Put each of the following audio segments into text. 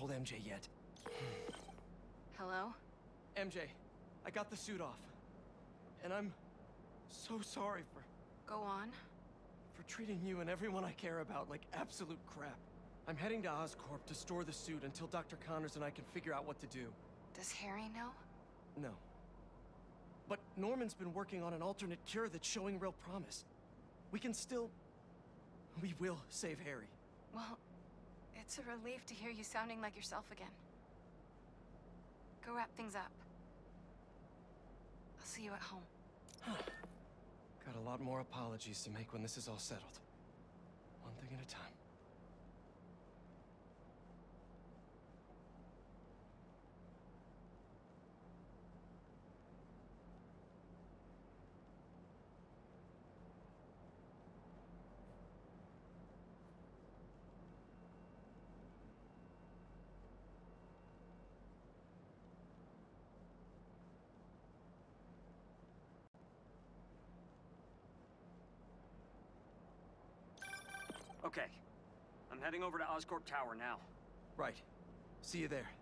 told MJ yet. Hello? MJ, I got the suit off. And I'm so sorry Go on. for treating you and everyone I care about like absolute crap. I'm heading to Oscorp to store the suit until Dr. Connors and I can figure out what to do. Does Harry know? No. But Norman's been working on an alternate cure that's showing real promise. We will save Harry. Well, it's a relief to hear you sounding like yourself again. Go wrap things up. I'll see you at home. Got a lot more apologies to make when this is all settled. One thing at a time. Okay. I'm heading over to Oscorp Tower now. Right. See you there.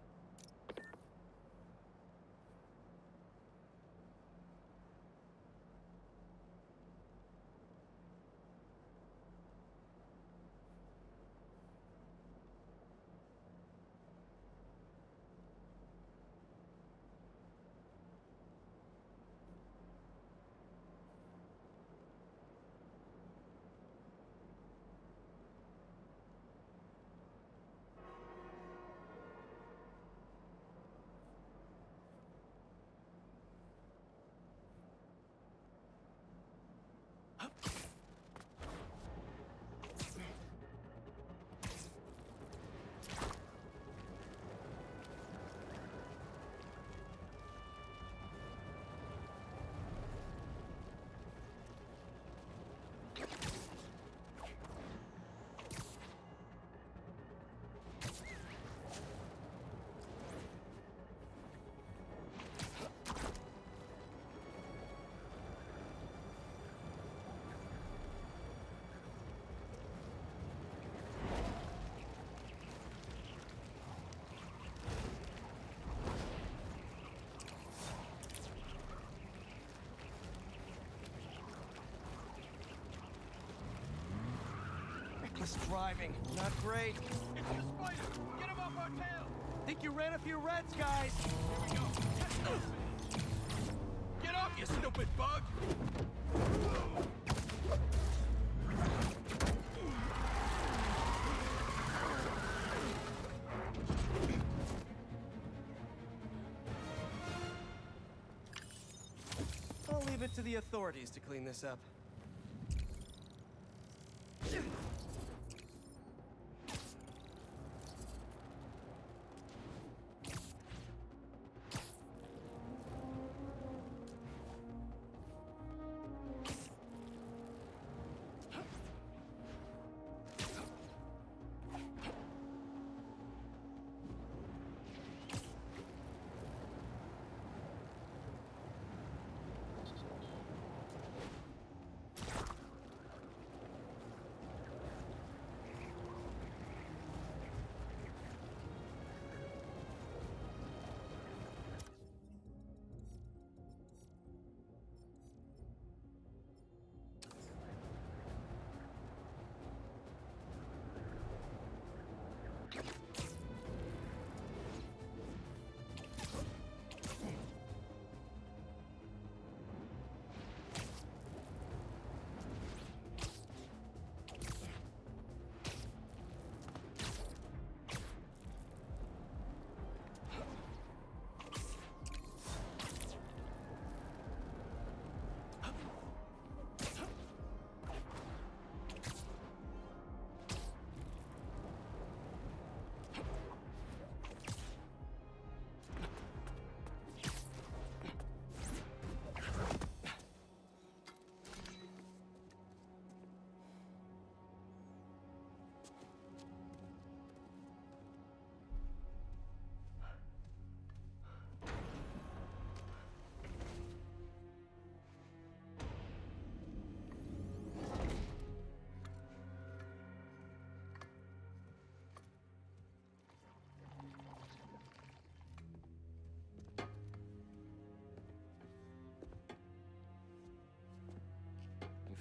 Reckless driving, not great. It's the spider! Get him off our tail! Think you ran a few reds, guys? Here we go. Get off, you stupid bug! I'll leave it to the authorities to clean this up.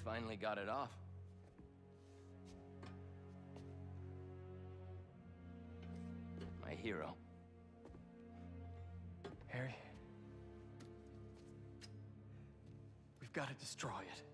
finally got it off. My hero. Harry, we've got to destroy it.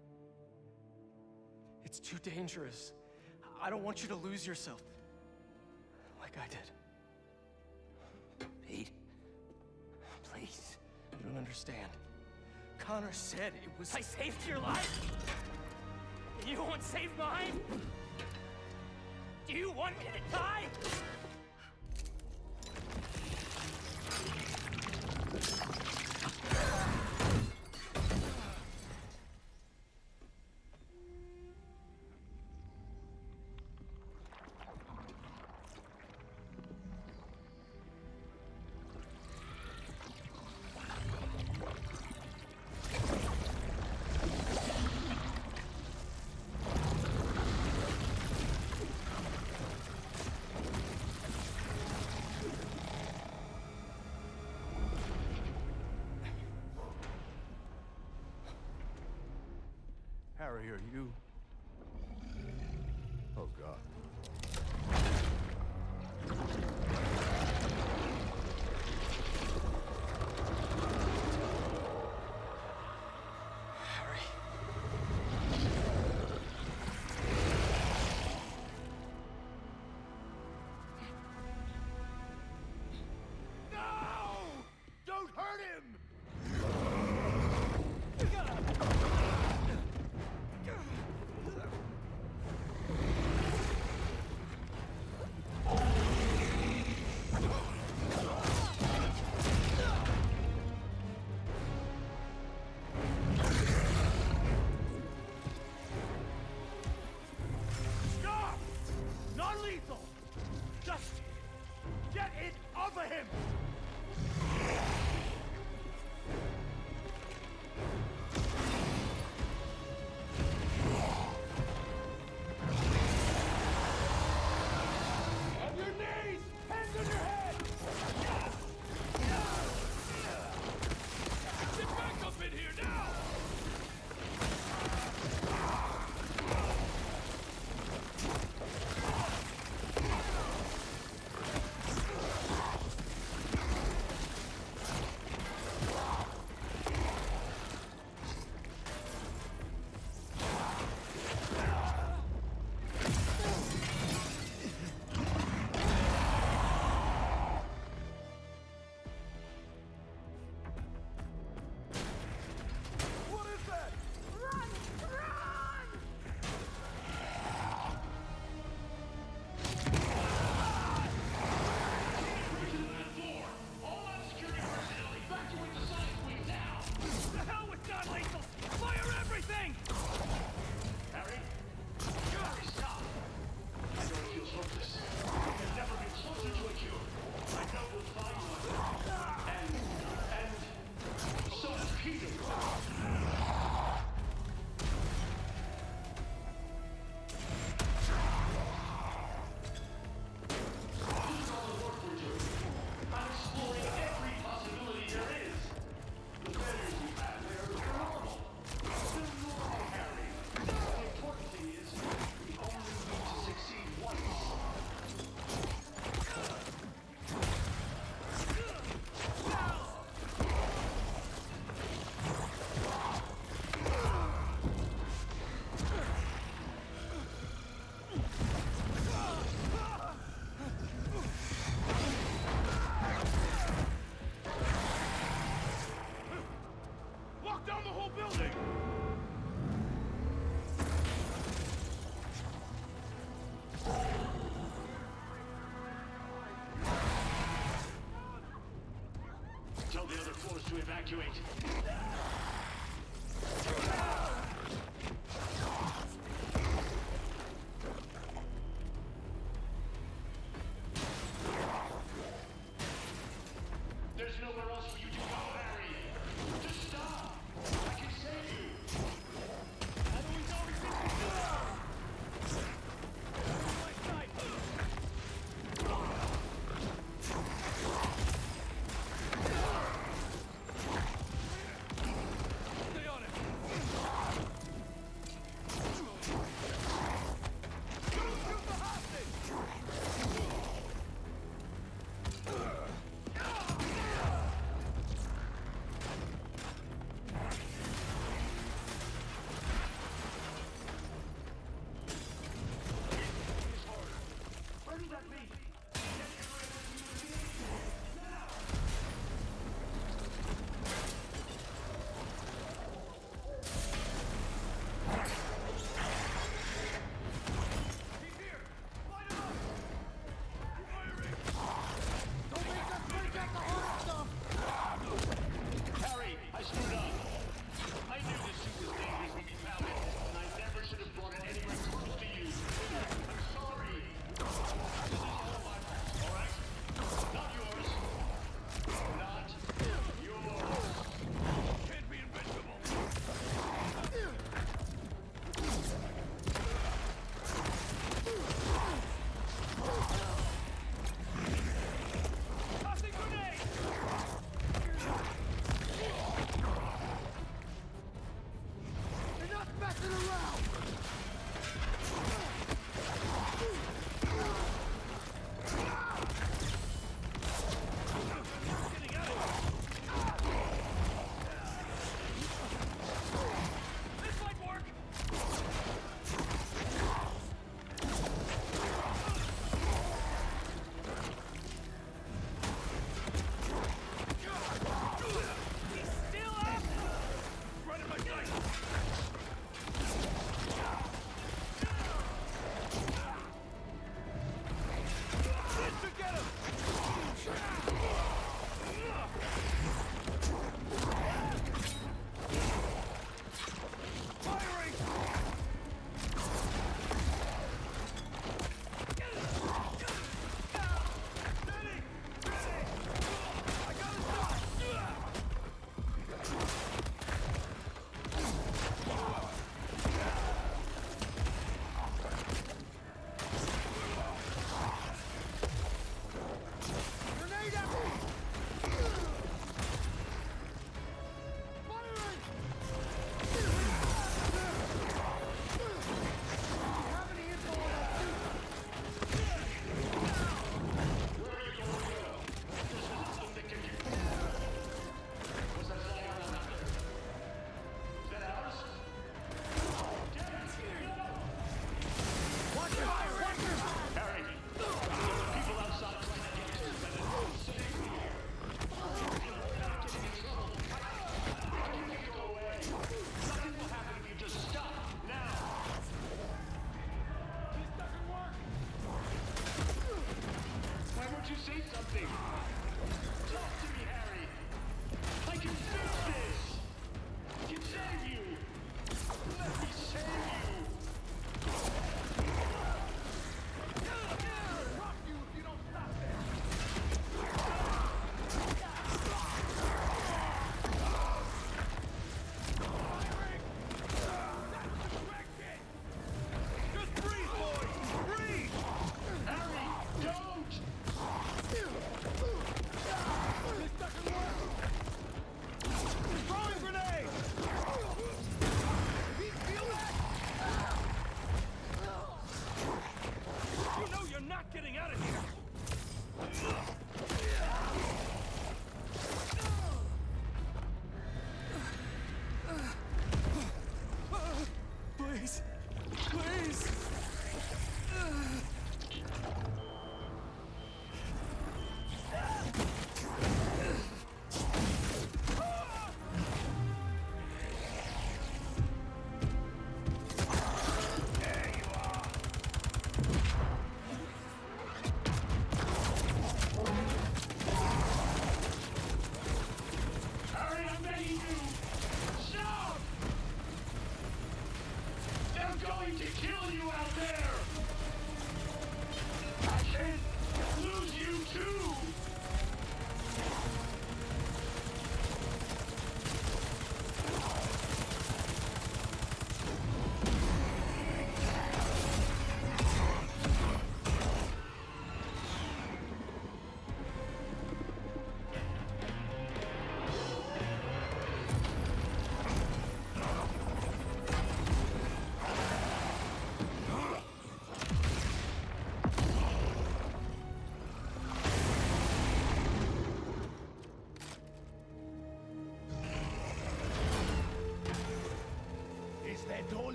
It's too dangerous. I don't want you to lose yourself, like I did. Pete, please. You don't understand. Connor said it was... I saved your life? And you won't save mine? Do you want me to die? Harry, are you... Oh, God. Harry. No! Don't hurt him! Stop! Non-lethal! Just get it off of him! On your knees! Hands on your head! Get back up in here now! What is that? Run! Run! The hell with non-lethal! Fire everything! Harry? Harry, stop! I know it feels hopeless. We've never been closer to a cure. I know we'll find one. And so does Peter. Look at all the work we're doing. I'm exploring every possibility there is. The failures we've had, they're normal. They're normal, Harry. The important thing is, we only need to succeed once. Lock down the whole building! Tell the other floors to evacuate. There's nowhere else for you to go, Harry. Just stop. I can save you. How do we know he's in the door? My side.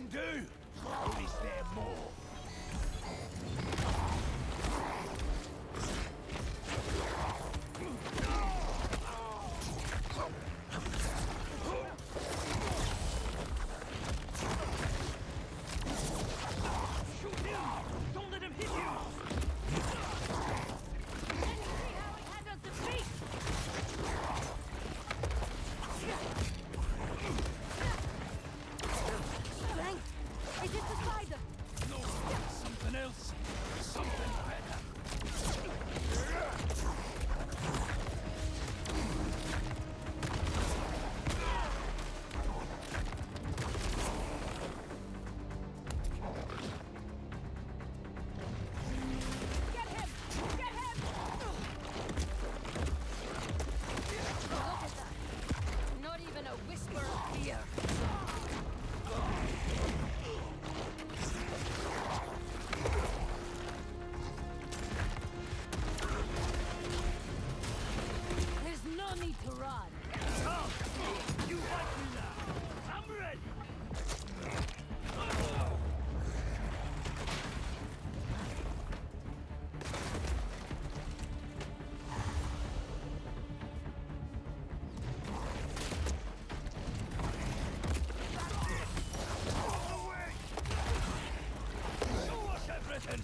do? Or is there more? Shoot him! Don't let him hit you! Let's see how it handles the beast! Frank, is it the spider? No, something else. Something better. Get him! Get him! Look at that. Not even a whisper of fear. There's no need to run. You like me now? I'm ready. Show us everything.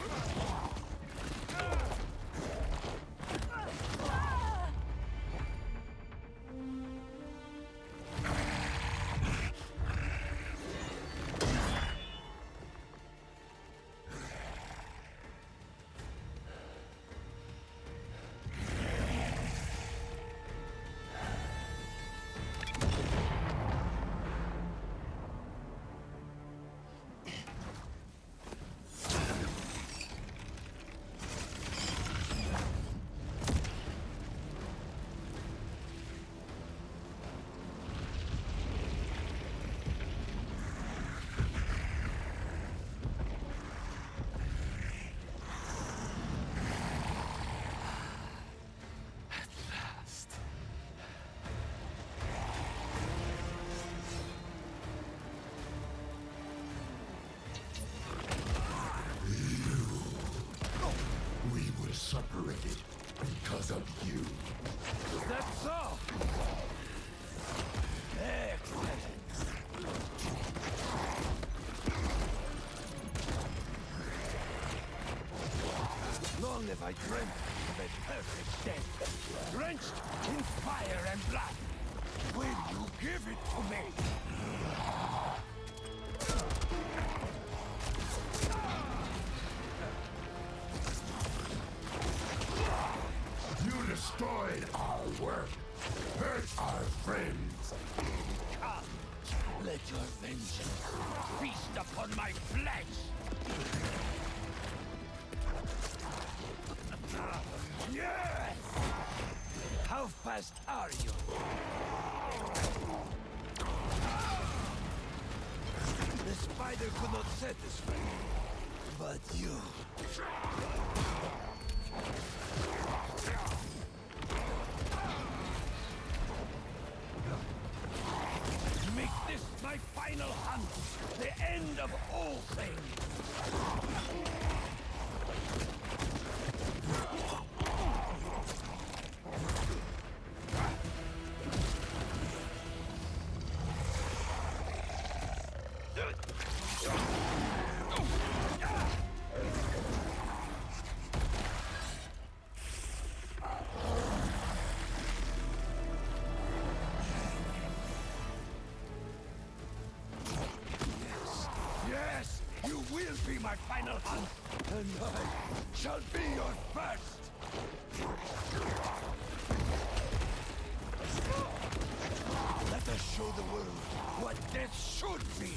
We were separated because of you. That's all. Excellent. Long have I dreamt of a perfect death, drenched in fire and blood. Will you give it to me? You destroyed our work, hurt our friends. Come, let your vengeance feast upon my flesh. Yes! How fast are you? The spider could not satisfy me, but you... Make this my final hunt, the end of all things. Yes, you will be my final hunt, and I shall be your first. Let us show the world what death should be.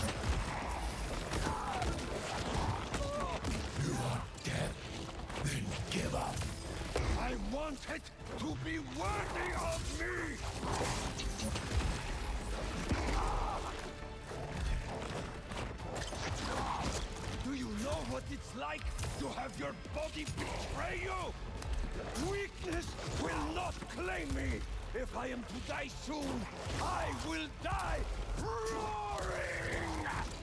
You want death? Then give up. I want it to be worthy of me. Do you know what it's like to have your body betray you? Weakness will not claim me. If I am to die soon, I will die roaring!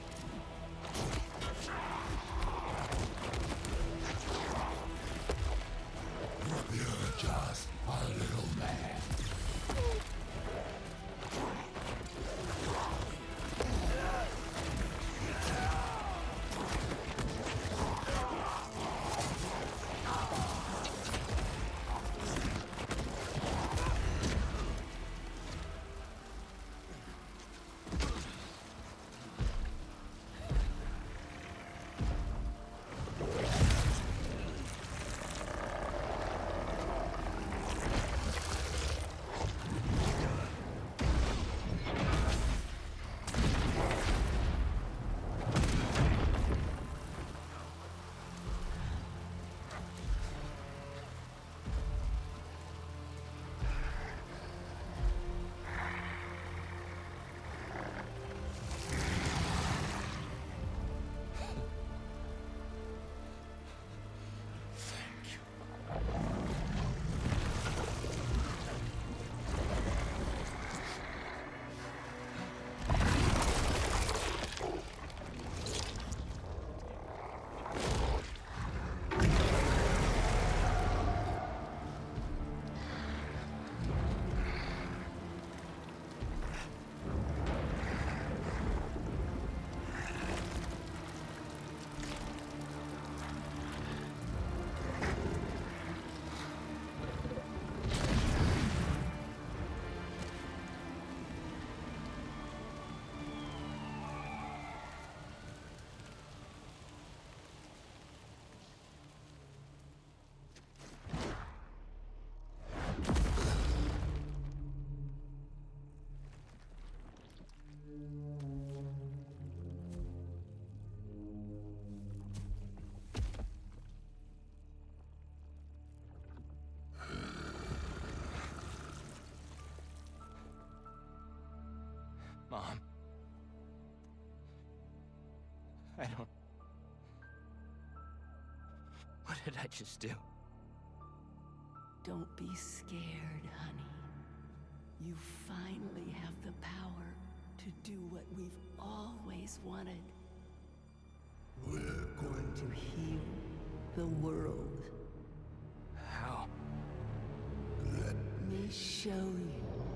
I don't... What did I just do? Don't be scared, honey. You finally have the power to do what we've always wanted. We're going To heal the world. How? let Let me show you.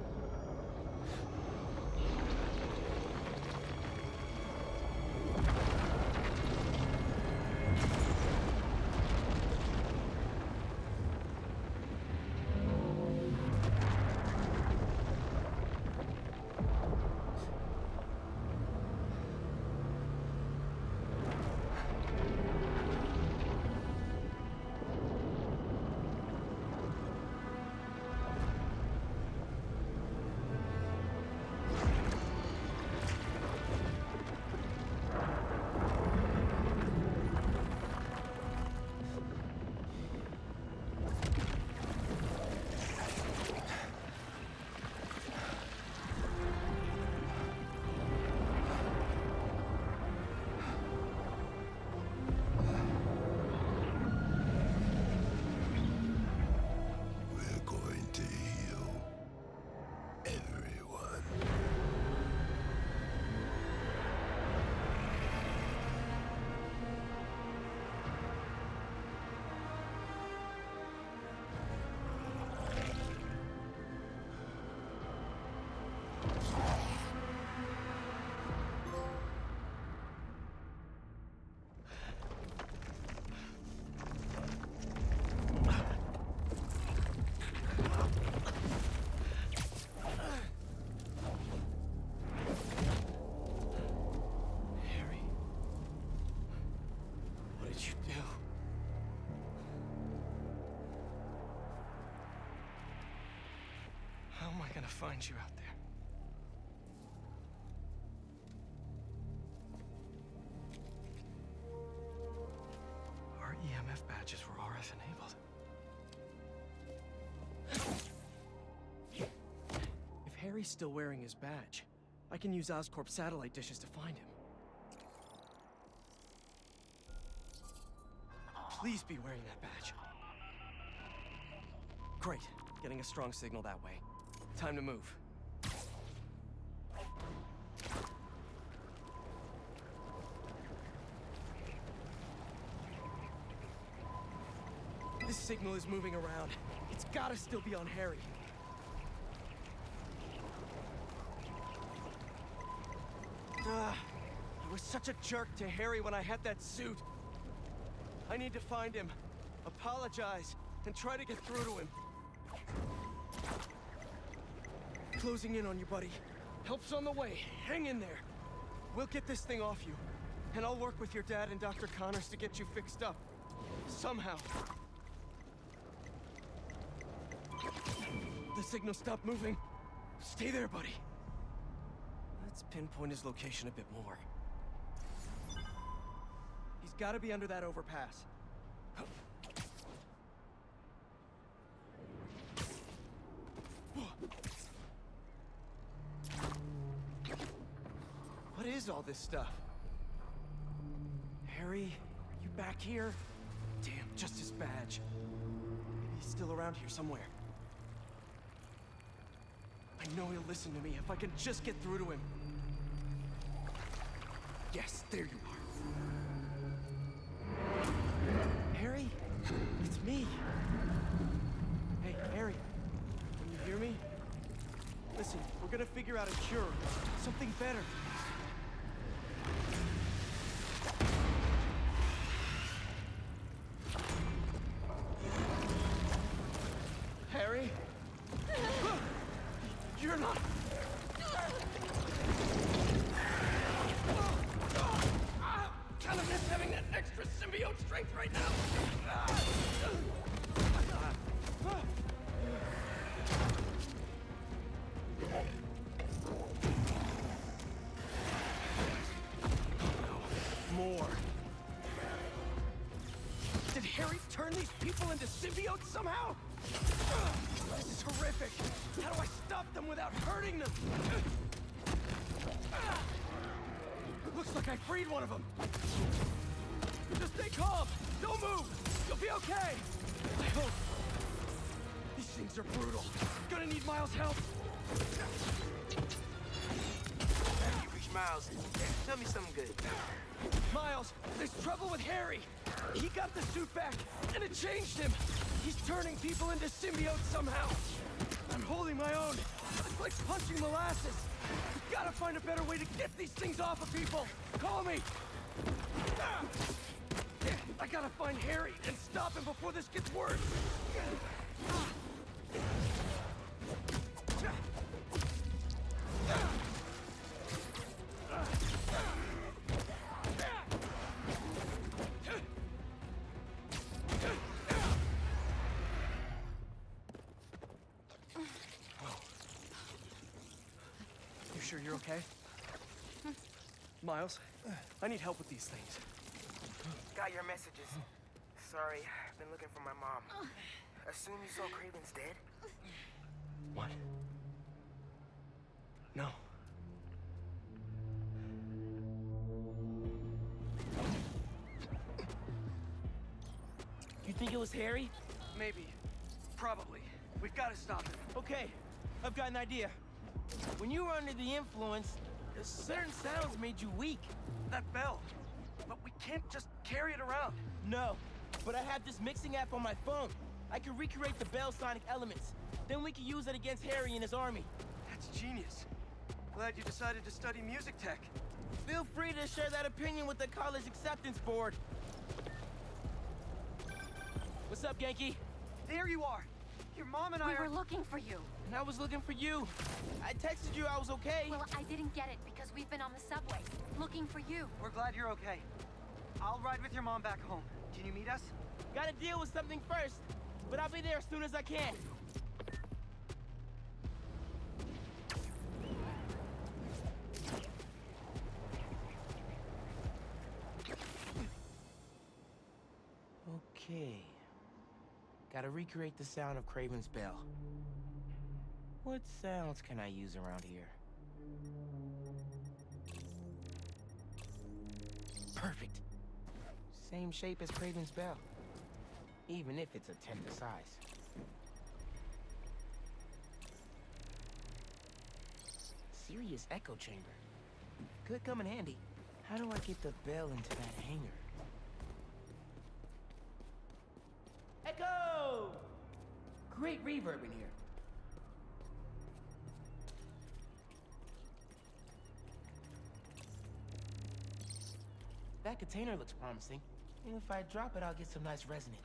we're going to heal everyone. Harry. What did you do? How am I gonna find you out there? Our EMF badges were RF enabled. If Harry's still wearing his badge, I can use Oscorp's satellite dishes to find him. Please be wearing that badge. Great. Getting a strong signal that way. Time to move. This signal is moving around. It's gotta still be on Harry. I was such a jerk to Harry when I had that suit. I need to find him, apologize, and try to get through to him. Closing in on you, buddy. Help's on the way. Hang in there. We'll get this thing off you. And I'll work with your dad and Dr. Connors to get you fixed up. Somehow. The signal stopped moving. Stay there, buddy. Let's pinpoint his location a bit more. He's gotta be under that overpass. What is all this stuff? Harry, you back here? Damn, just his badge. Maybe he's still around here somewhere. I know he'll listen to me if I can just get through to him. Yes, there you are. Harry? It's me. Hey, Harry. Can you hear me? Listen, we're gonna figure out a cure. Something better. Harry? You're not... Kind of miss having that extra symbiote strength right now. More. Did Harry turn these people into symbiotes somehow? This is horrific. How do I stop them without hurting them? Looks like I freed one of them. Just stay calm. Don't move. You'll be okay. I hope. These things are brutal. Gonna need Miles' help. You reach Miles. Tell me something good. Miles, there's trouble with Harry. He got the suit back, and it changed him. He's turning people into symbiotes somehow. I'm holding my own. It's like punching molasses. We've gotta find a better way to get these things off of people. Call me. I gotta find Harry and stop him before this gets worse. You sure you're okay? Miles, I need help with these things. Got your messages. Sorry, I've been looking for my mom. Assume you saw Kraven's dead? What? No. You think it was Harry? Maybe. Probably. We've got to stop him. Okay, I've got an idea. When you were under the influence, certain sounds made you weak. That bell. But we can't just carry it around. No, but I have this mixing app on my phone. I can recreate the bell sonic elements. Then we can use it against Harry and his army. That's genius. Glad you decided to study music tech. Feel free to share that opinion with the college acceptance board. What's up, Genki? There you are. Your mom and I We are... were looking for you. And I was looking for you. I texted you I was okay. Well, I didn't get it because we've been on the subway, looking for you. We're glad you're okay. I'll ride with your mom back home. Can you meet us? Gotta deal with something first, but I'll be there as soon as I can. Okay. Gotta recreate the sound of Kraven's bell. What sounds can I use around here? Perfect. Same shape as Kraven's bell. Even if it's a tenth the size. Serious echo chamber. Could come in handy. How do I get the bell into that hangar? Echo! Great reverb in here. That container looks promising. And if I drop it, I'll get some nice resonance.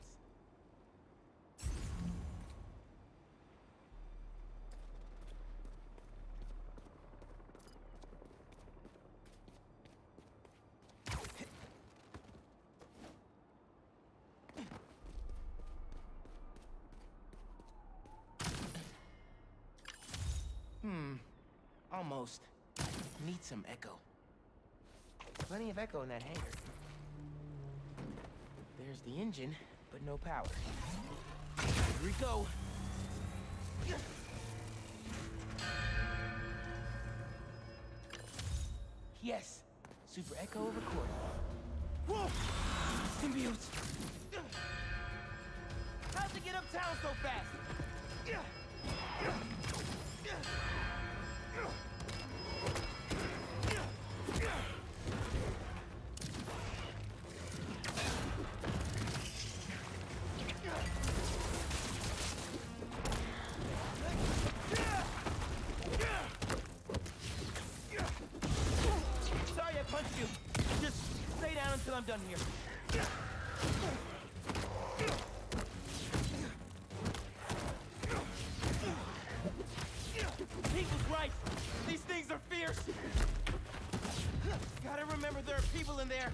Almost. Need some echo. Plenty of echo in that hangar. There's the engine, but no power. Here we go. Yes. Super echo recording. Whoa! Symbiotes! How'd they get uptown so fast? Sorry I punched you. Just stay down until I'm done here. Pete was right. These things are fierce. Gotta remember there are people in there.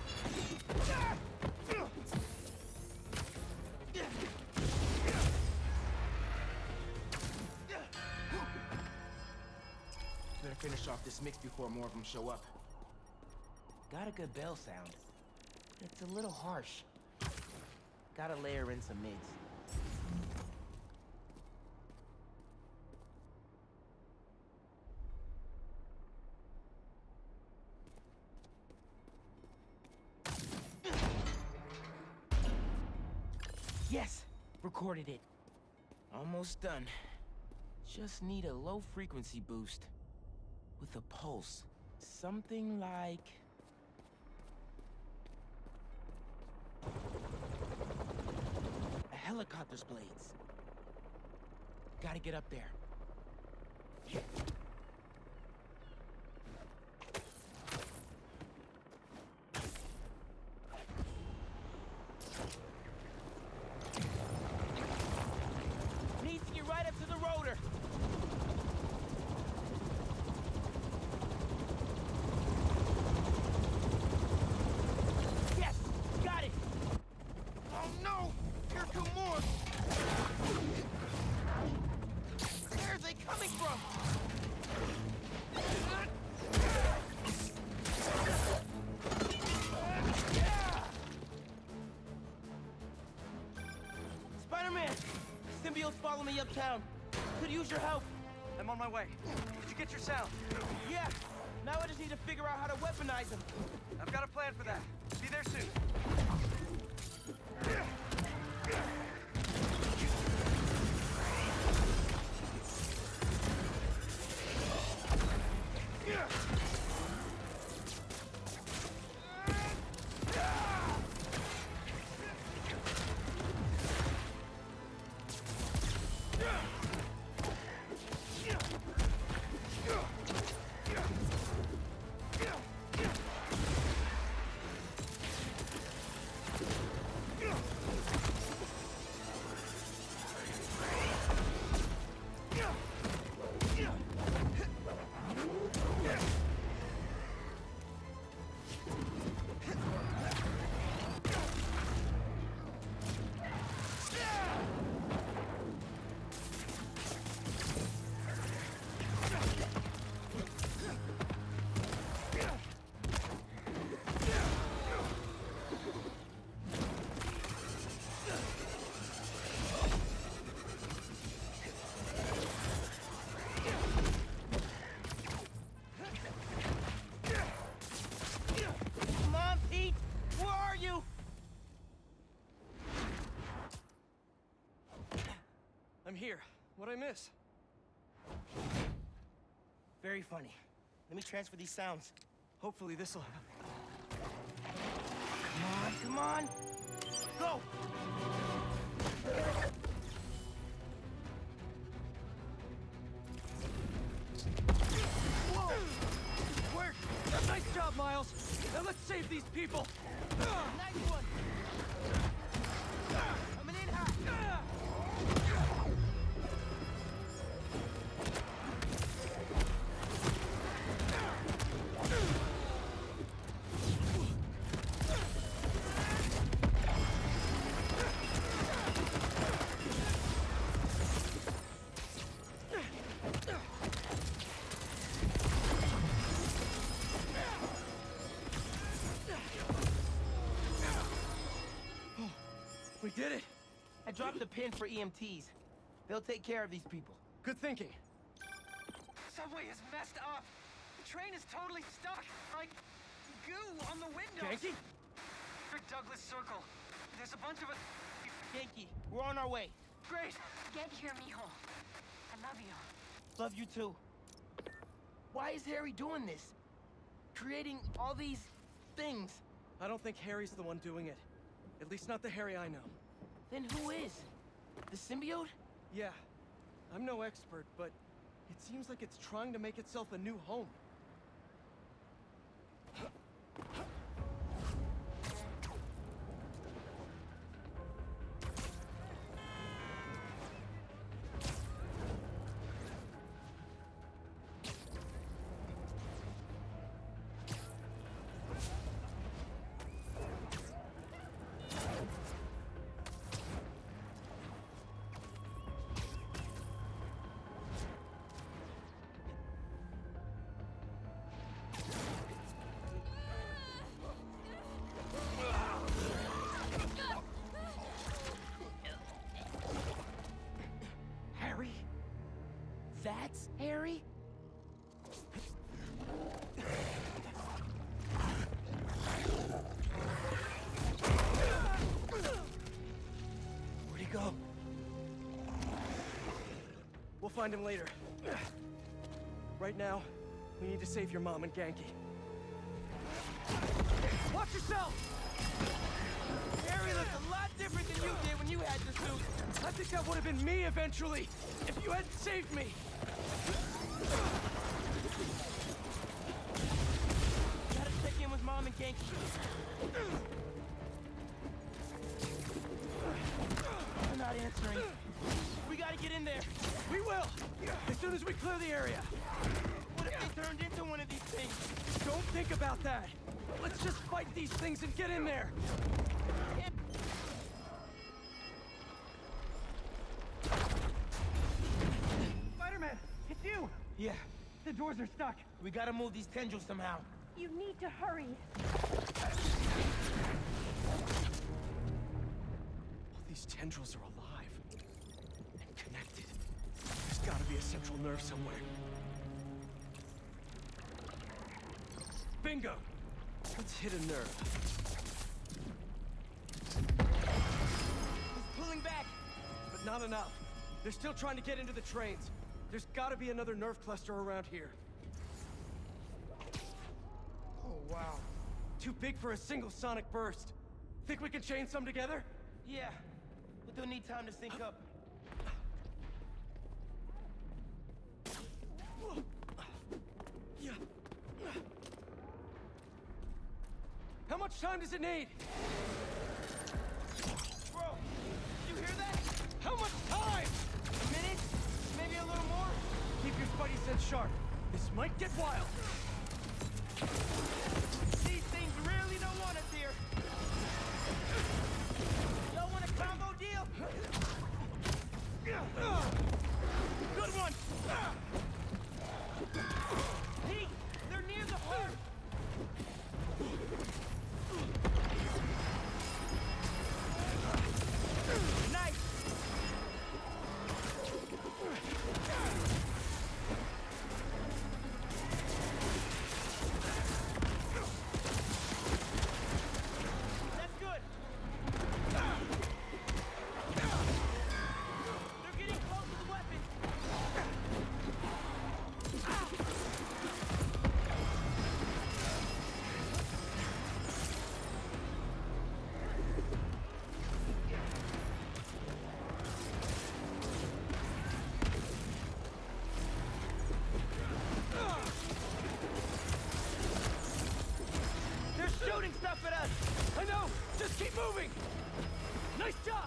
Better finish off this mix before more of them show up. Got a good bell sound. It's a little harsh. Gotta layer in some mids. Yes! Recorded it. Almost done. Just need a low frequency boost. With a pulse. Something like... a helicopter's blades. Gotta get up there. Needs to get right up to the rotor. Yes! Got it! Oh no! Here come more! Where are they coming from? Spider-Man! Symbiotes follow me uptown. Could use your help. I'm on my way. Did you get your sound? Yeah. Now I just need to figure out how to weaponize them. I've got a plan for that. Be there soon. Come on, Pete! Where are you? I'm here. What'd I miss? Very funny. Let me transfer these sounds. Hopefully this'll help. Come on! Go! Whoa! Work! Nice job, Miles! Now let's save these people! Nice one! Coming in hot! We did it! I dropped a pin for EMTs. They'll take care of these people. Good thinking. Subway is messed up. The train is totally stuck. Like goo on the windows. Yankee? Douglas Circle. There's a bunch of us. Yankee, we're on our way. Great. Get here, mijo. I love you. Love you too. Why is Harry doing this? Creating all these things. I don't think Harry's the one doing it. At least not the Harry I know. Then who is? The symbiote? Yeah. I'm no expert, but it seems like it's trying to make itself a new home. find him later. Right now, we need to save your mom and Genki. Watch yourself! Harry looks a lot different than you did when you had the suit. I think that would have been me eventually, if you hadn't saved me. Gotta check in with Mom and Genki. They're not answering. We gotta get in there. We will! As soon as we clear the area. What if they turned into one of these things? Don't think about that. Let's just fight these things and get in there. Spider-Man, it's you! Yeah, The doors are stuck. we gotta move these tendrils somehow. You need to hurry. All these tendrils are alive and connected. There's gotta be a central nerve somewhere. Bingo! Let's hit a nerve. He's pulling back. But not enough. They're still trying to get into the trains. There's gotta be another nerve cluster around here. Oh, wow. Too big for a single sonic burst. Think we can chain some together? Yeah, but they'll need time to sync up. Yeah. How much time does it need? Bro, you hear that? How much time? A minute? Maybe a little more? Keep your spidey sense sharp. This might get wild. These things really don't want us here. Y'all want a combo deal? Good one! Pete, they're near the heart! Nice! That's good! They're getting close to the weapon! They're shooting stuff at us! I know! Just keep moving! Nice job!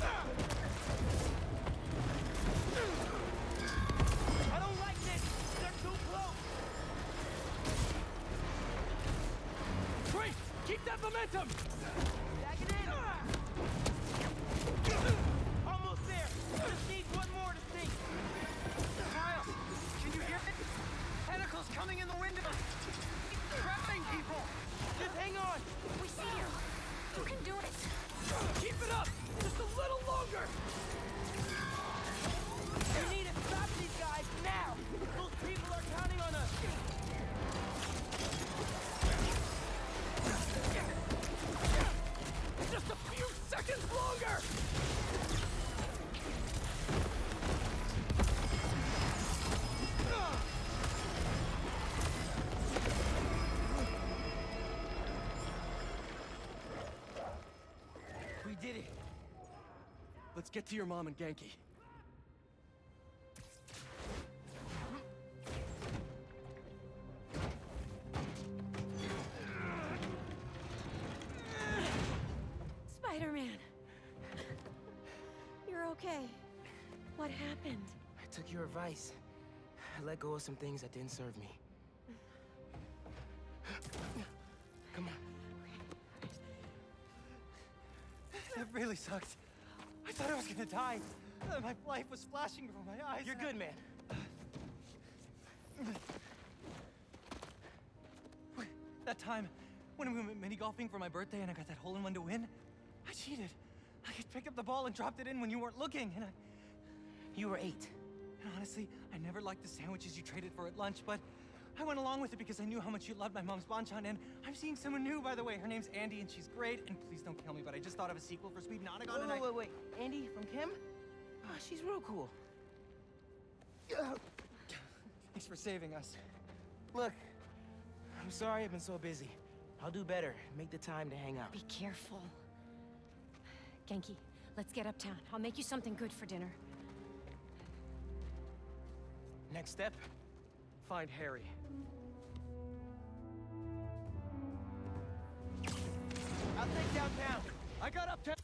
I don't like this! They're too close! Great! Keep that momentum! Back it in! Almost there! Just need one more to sink! Miles, can you hear it? Tentacles coming in the window! Trapping people! Just hang on! We see you. You can do it. Keep it up! Just a little longer! We need to stop these guys now! Those people are counting on us! Just a few seconds longer! We did it! Let's get to your mom and Genki. Spider-Man. You're okay. What happened? I took your advice. I let go of some things that didn't serve me. Come on. That really sucked. I thought I was gonna die. My life was flashing before my eyes. You're good, man. That time, when we went mini-golfing for my birthday and I got that hole-in-one to win, I cheated. I could pick up the ball and dropped it in when you weren't looking, and You were 8. And honestly, I never liked the sandwiches you traded for at lunch, but I went along with it because I knew how much you loved my mom's banchan, and I'm seeing someone new, by the way. Her name's Andy, and she's great, and please don't kill me, but I just thought of a sequel for Sweet Nonagon, and Wait. Andy from Kim? Oh, she's real cool. Thanks for saving us. Look, I'm sorry I've been so busy. I'll do better. Make the time to hang out. Be careful. Genki, let's get uptown. I'll make you something good for dinner. Next step, find Harry. I'll take downtown. I got uptown.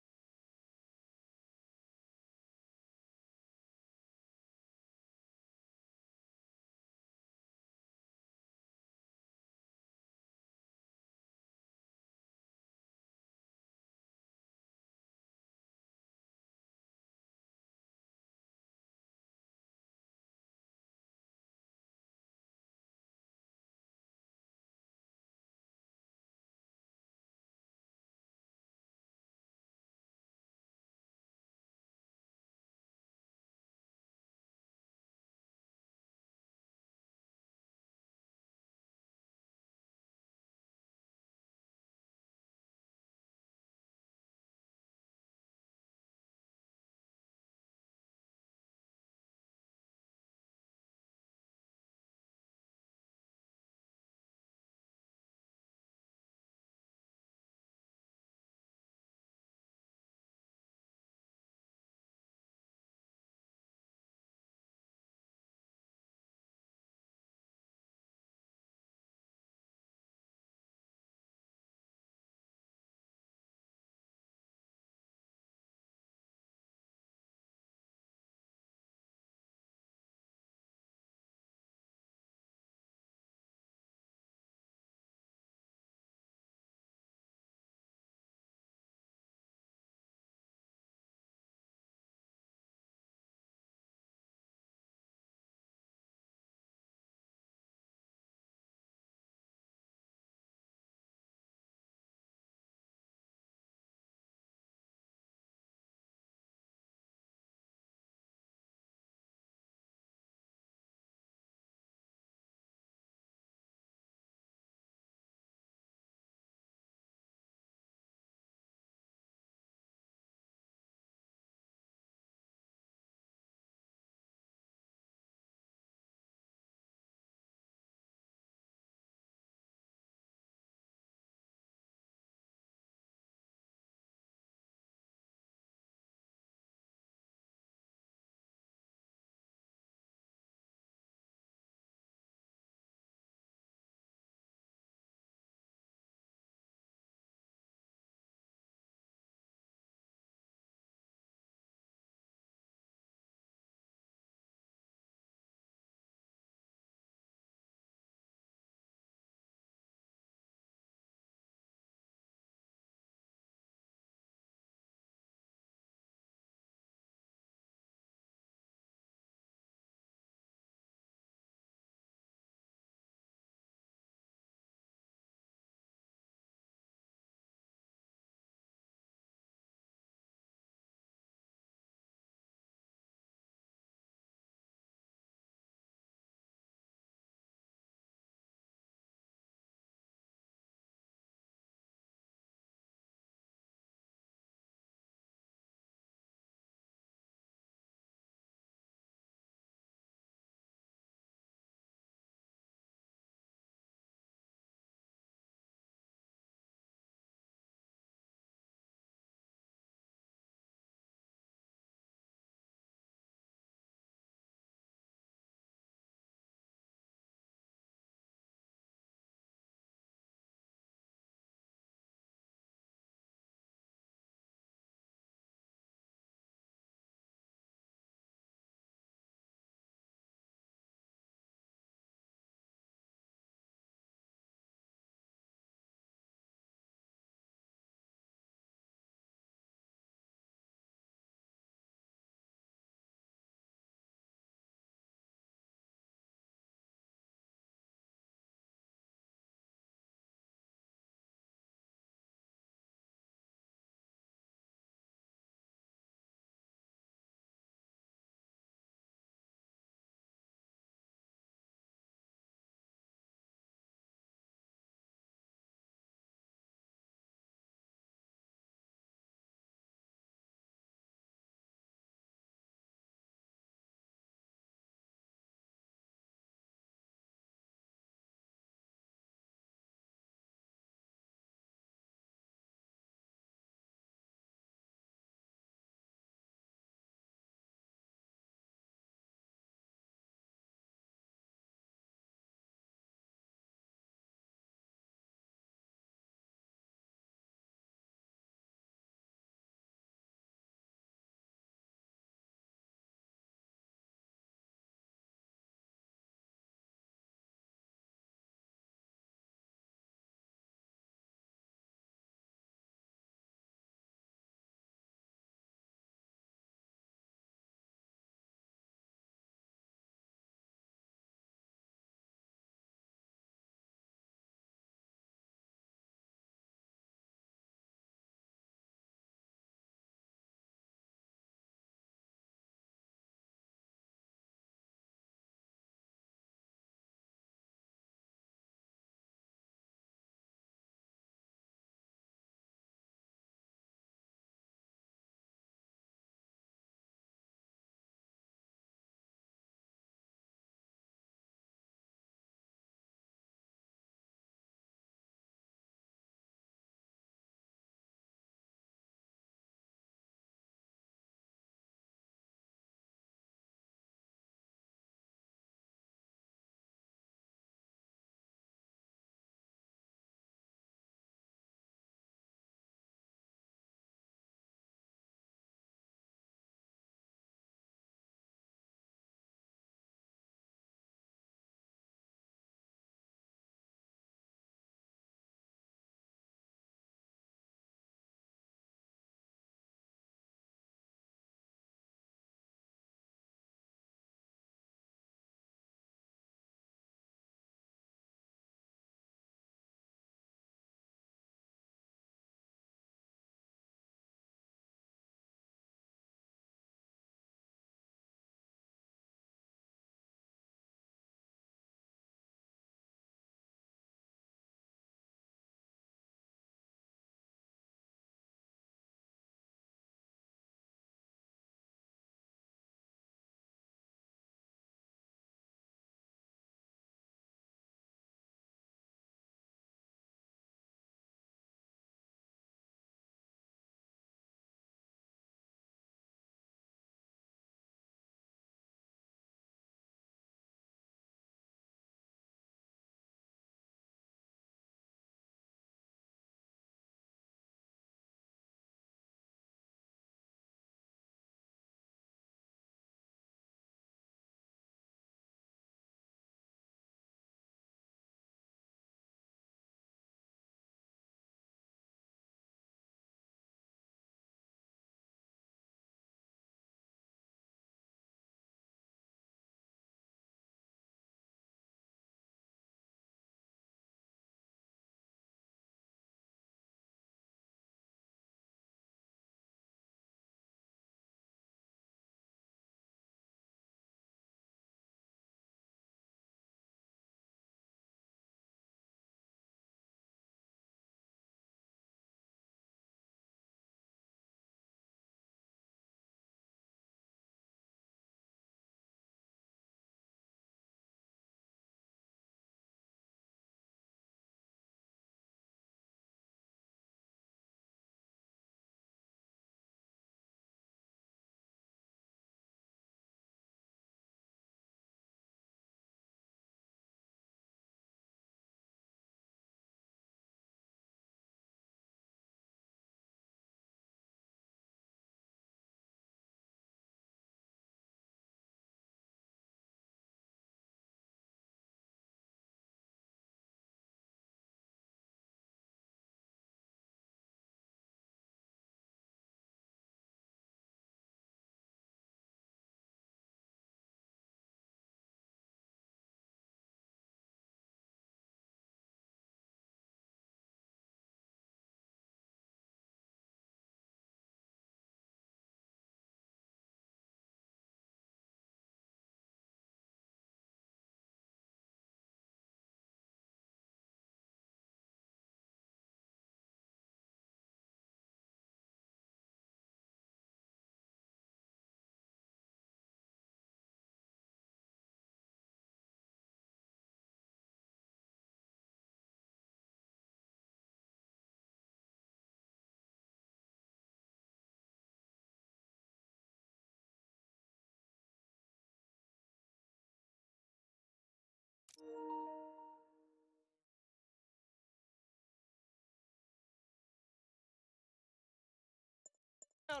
down.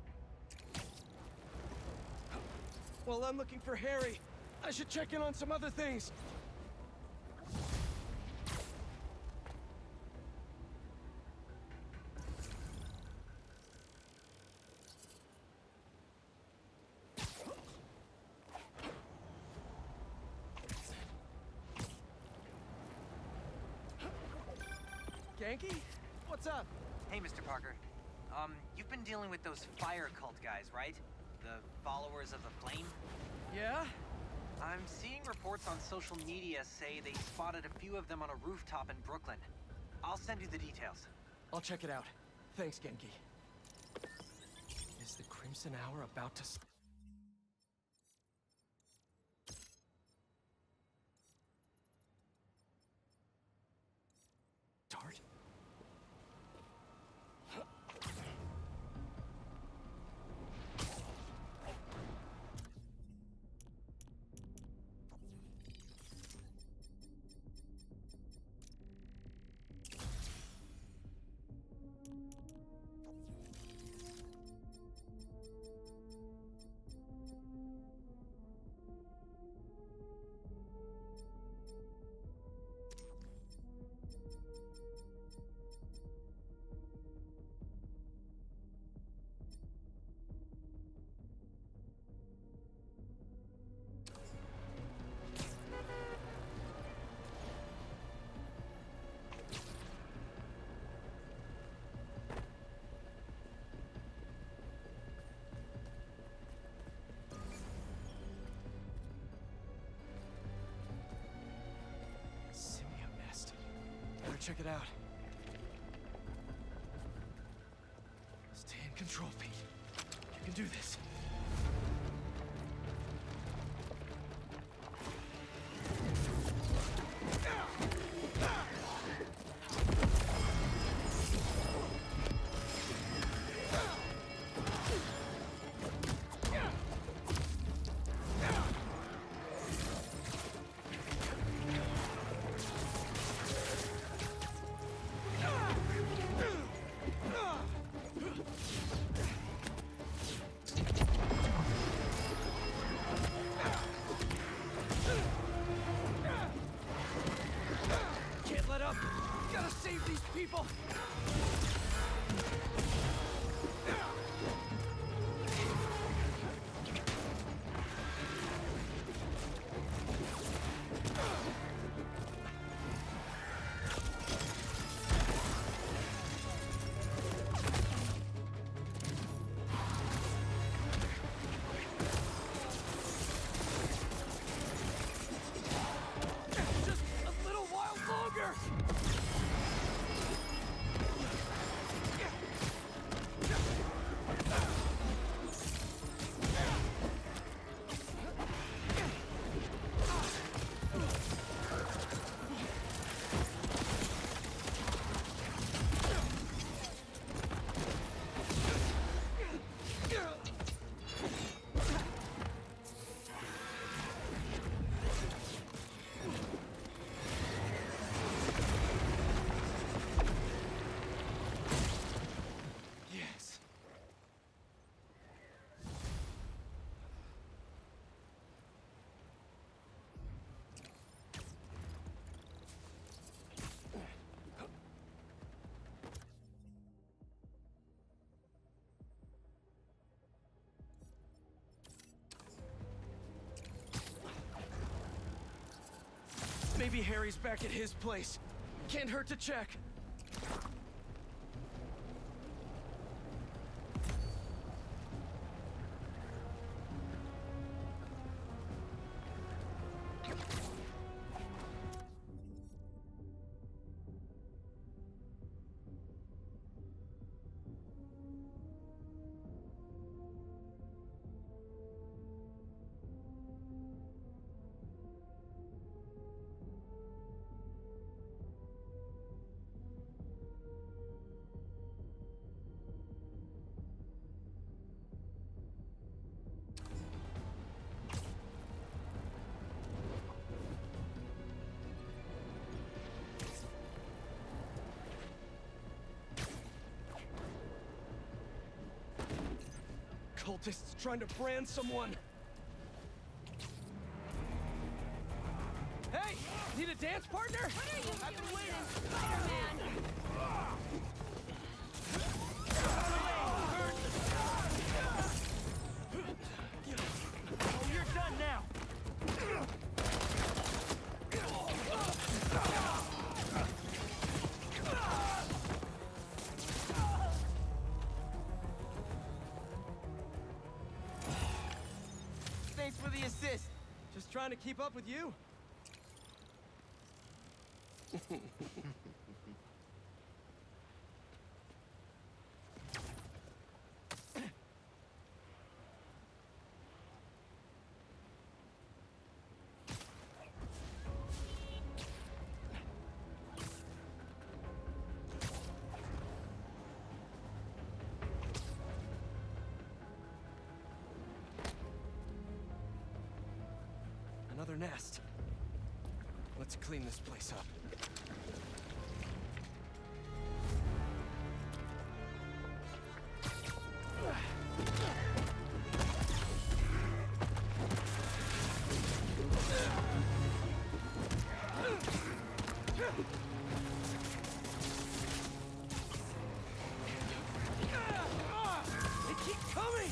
Well, I'm looking for Harry. I should check in on some other things. Genki? What's up? Hey, Mr. Parker. You've been dealing with those fire cult guys, right? The followers of the flame? Yeah? I'm seeing reports on social media say they spotted a few of them on a rooftop in Brooklyn. I'll send you the details. I'll check it out. Thanks, Genki. Is the Crimson Hour about to... start? Better check it out. Stay in control, Pete. You can do this. Save these people! Just a little while longer! Maybe Harry's back at his place. Can't hurt to check. Cultists trying to brand someone. Hey, need a dance partner? What are you doing, Spider-Man? Oh, you're done now. Thanks for the assist. Just trying to keep up with you. Another nest. Let's clean this place up. They keep coming!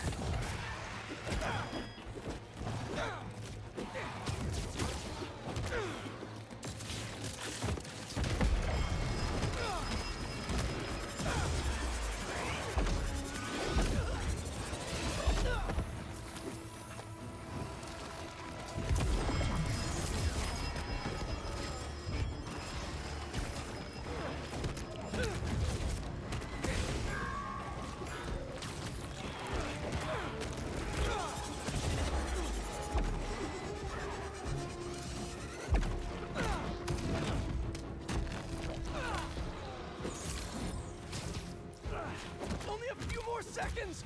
Only a few more seconds!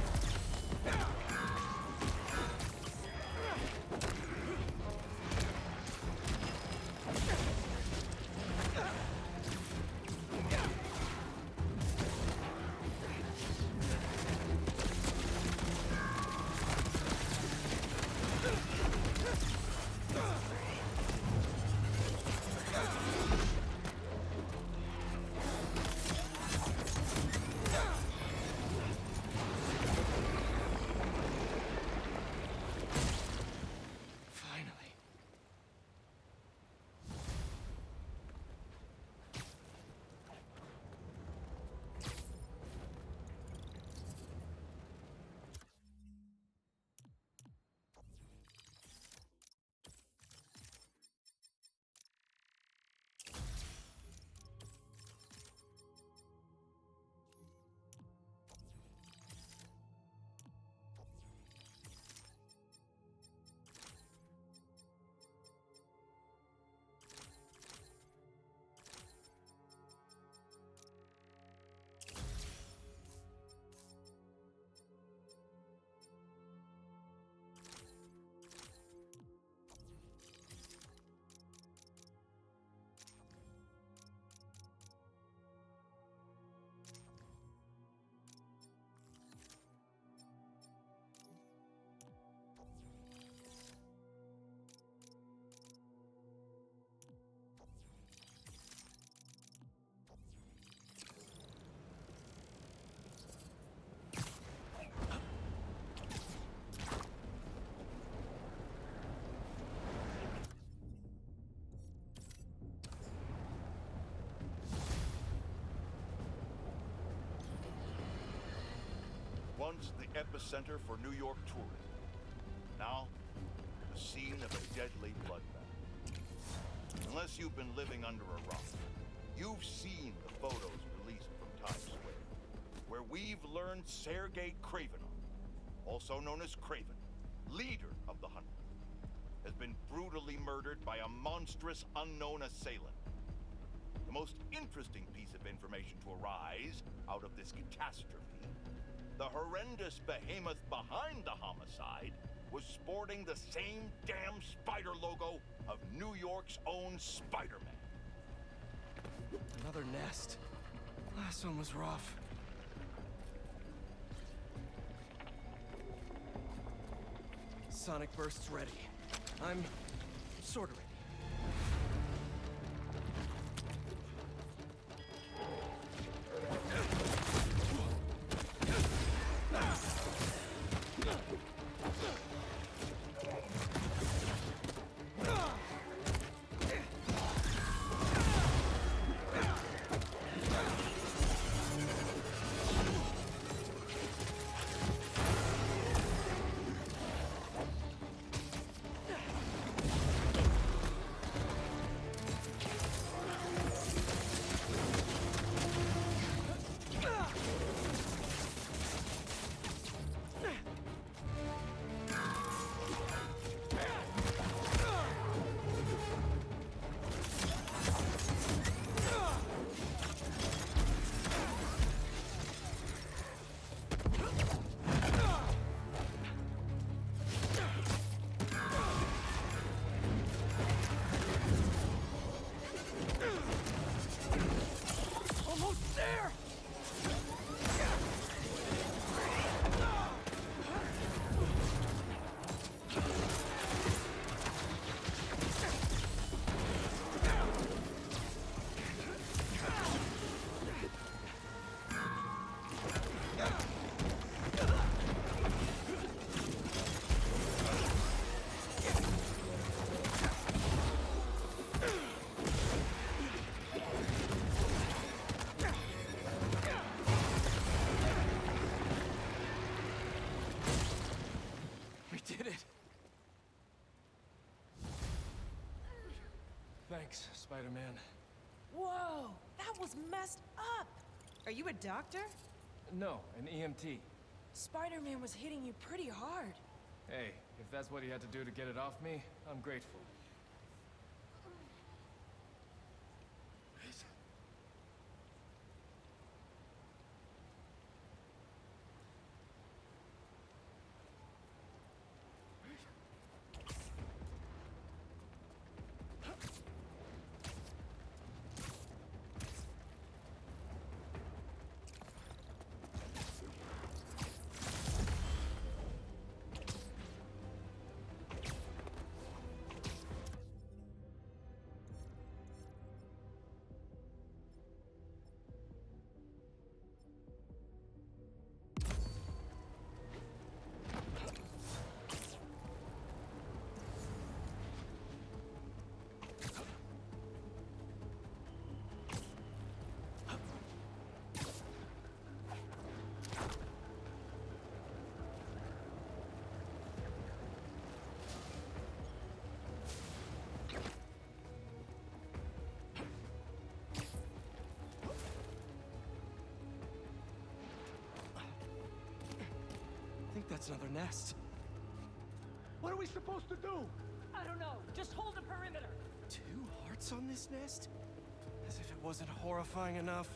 Finally. Once the epicenter for New York tourism. Now, the scene of a deadly bloodbath. Unless you've been living under a rock, you've seen the photos released from Times Square, where we've learned Sergei Kraven, also known as Kraven, leader of the Hunt, has been brutally murdered by a monstrous unknown assailant. The most interesting piece of information to arise out of this catastrophe: the horrendous behemoth behind the homicide was sporting the same damn spider logo of New York's own Spiderman. Another nest. Last one was rough. sonic burst's ready. I'm sort of ready. Thanks, Spider-Man. Whoa! That was messed up! Are you a doctor? No, an EMT. Spider-Man was hitting you pretty hard. Hey, if that's what he had to do to get it off me, I'm grateful. I think that's another nest. What are we supposed to do? I don't know. Just hold the perimeter. 2 hearts on this nest? As if it wasn't horrifying enough.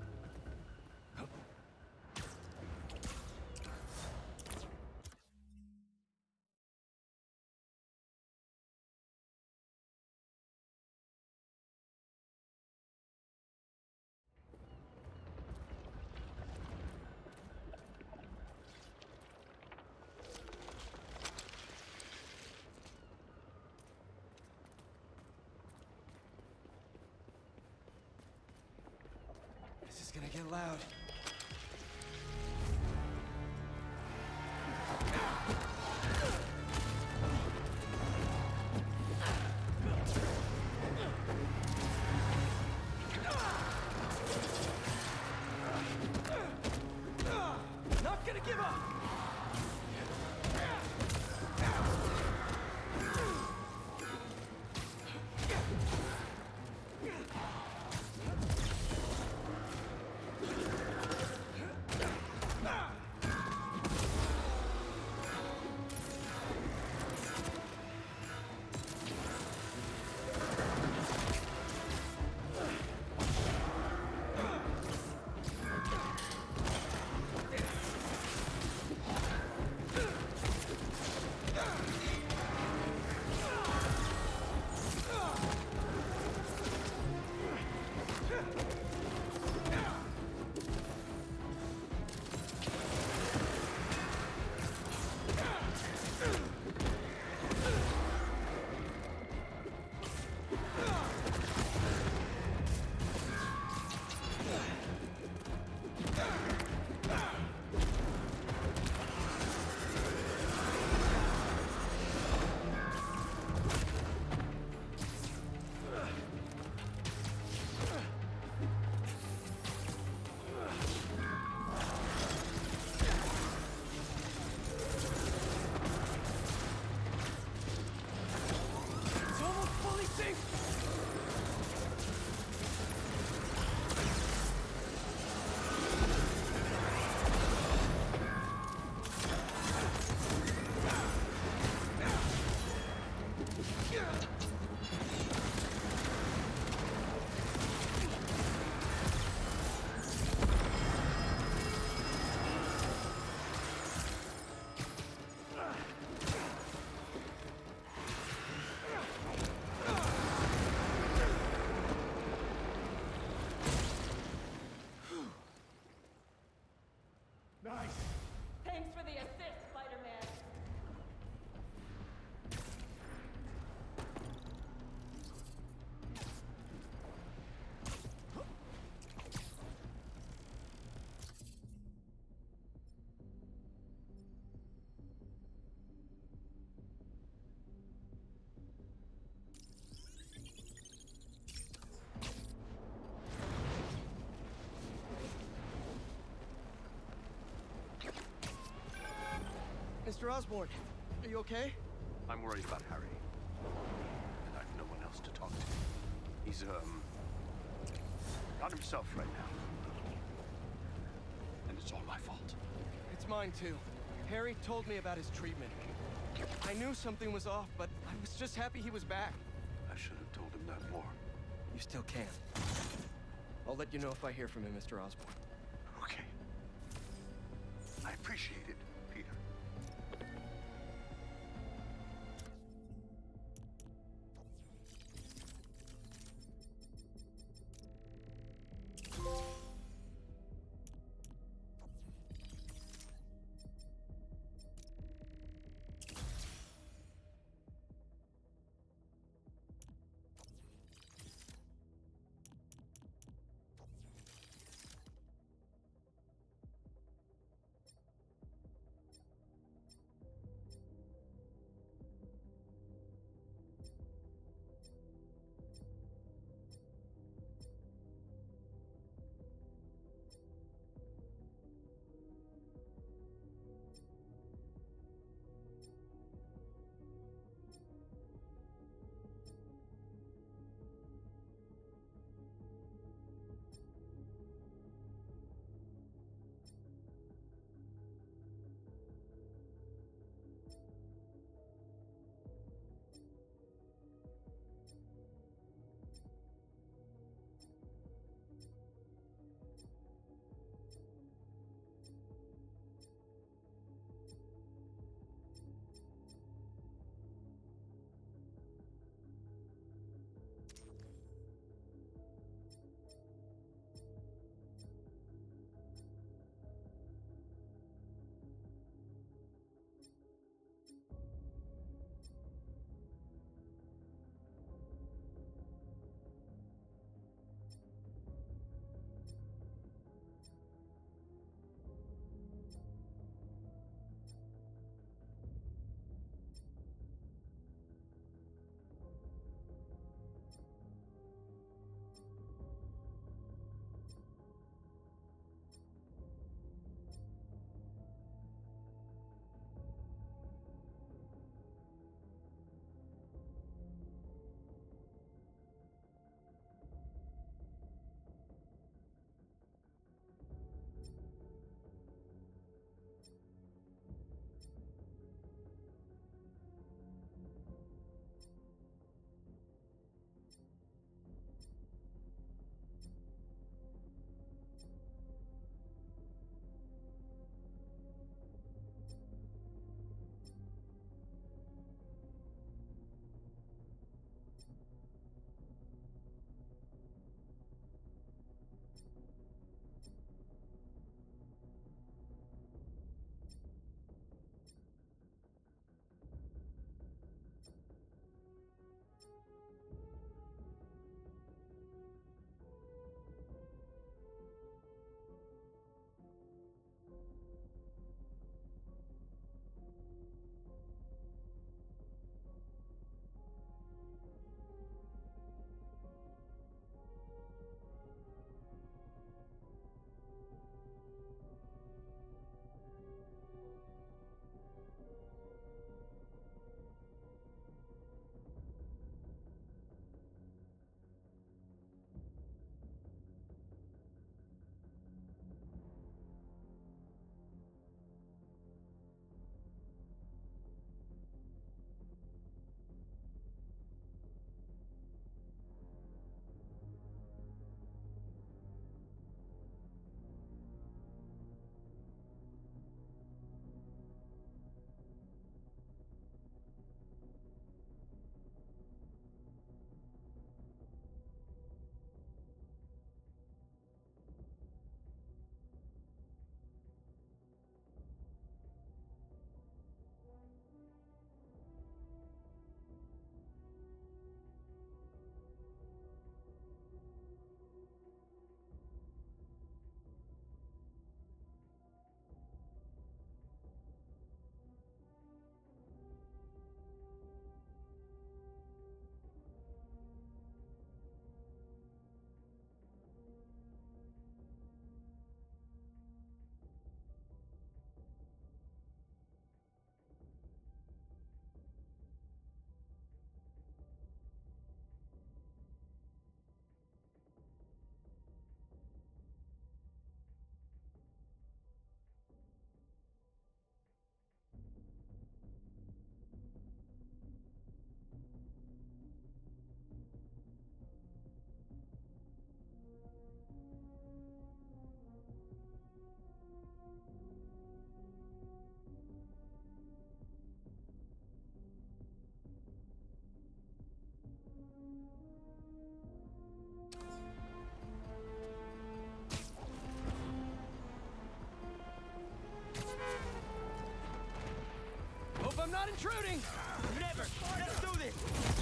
This is gonna get loud. Not gonna give up! Mr. Osborn, are you okay? I'm worried about Harry. And I've no one else to talk to. He's, not himself right now. And it's all my fault. It's mine too. Harry told me about his treatment. I knew something was off, but I was just happy he was back. I should have told him that more. You still can. I'll let you know if I hear from him, Mr. Osborn. Okay. I appreciate it, Peter. intruding! Never! Let's do this!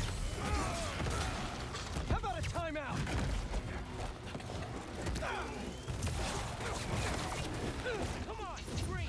How about a timeout? Come on, scream!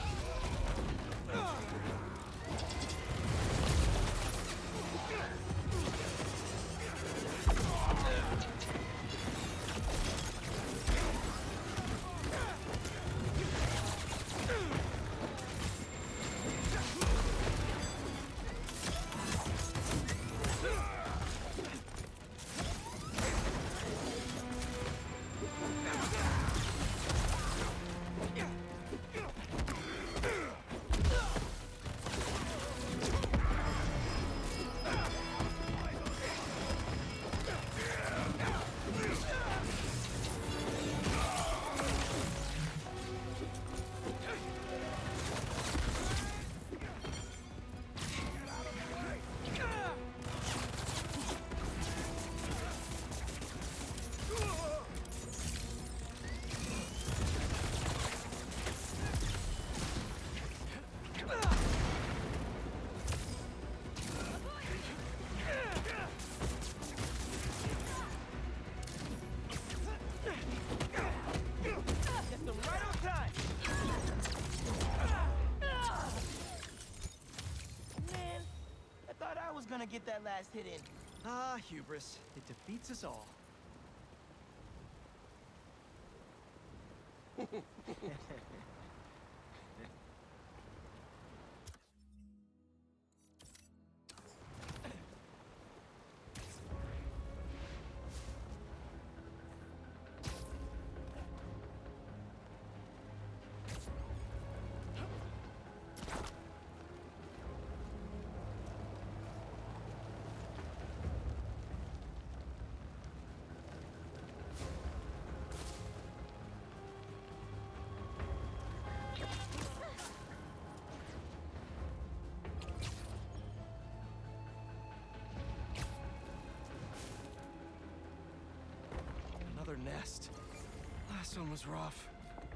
Gonna get that last hit in. Ah, hubris. It defeats us all. Another nest. Last one was rough.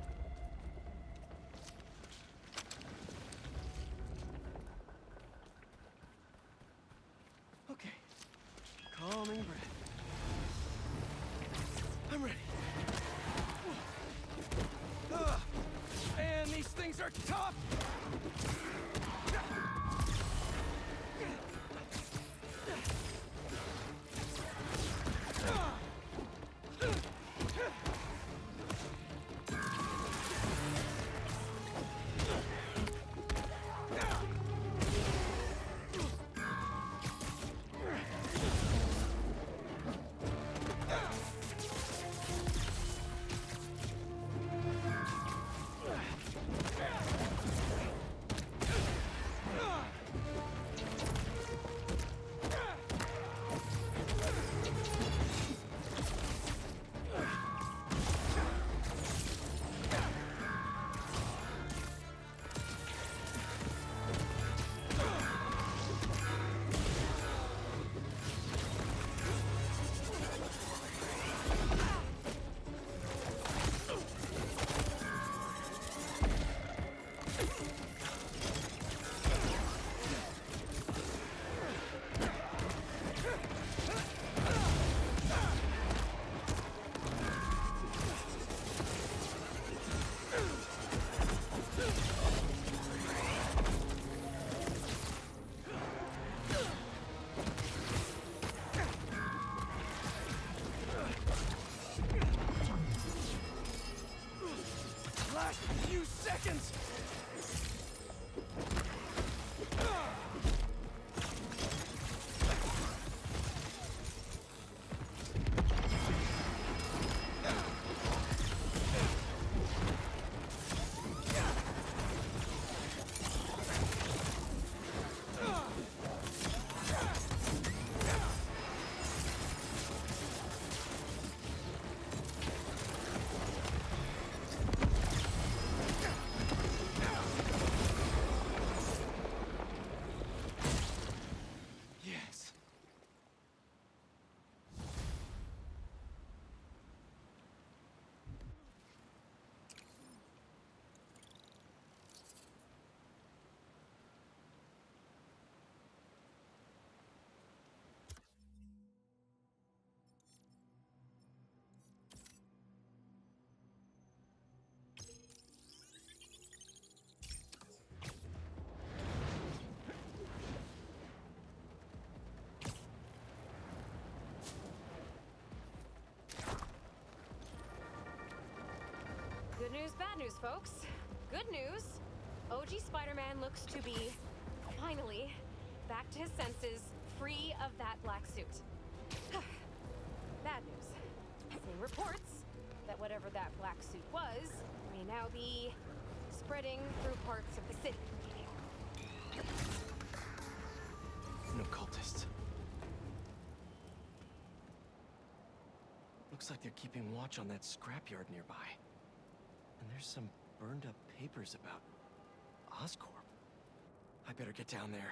Okay. Calming breath. I'm ready. Man, these things are tough! bad news, folks. Good news. OG Spider-Man looks to be, finally, back to his senses, free of that black suit. Bad news. Same reports that whatever that black suit was may now be spreading through parts of the city. No cultists. Looks like they're keeping watch on that scrapyard nearby. And there's some burned up papers about Oscorp. I better get down there.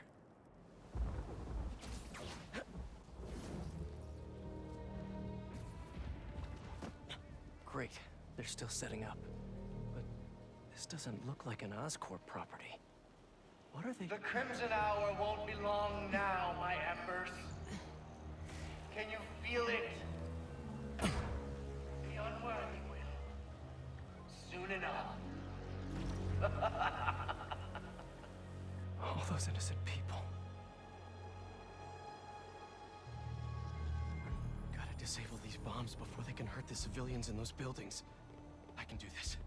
Great, they're still setting up. But this doesn't look like an Oscorp property. What are they? The Crimson Hour won't be long now, my embers. Can you feel it? The unworthy will. Soon enough. All those innocent people. Gotta disable these bombs before they can hurt the civilians in those buildings. I can do this.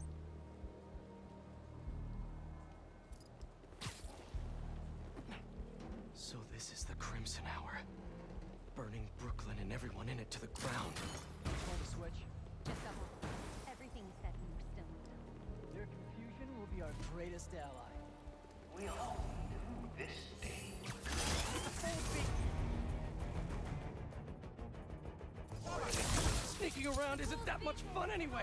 So this is the Crimson Hour. Burning Brooklyn and everyone in it to the ground. Pull the switch. Just double. Everything you said when you were still in town. Their confusion will be our greatest ally. We all knew this day. Sneaking around isn't that much fun anyway!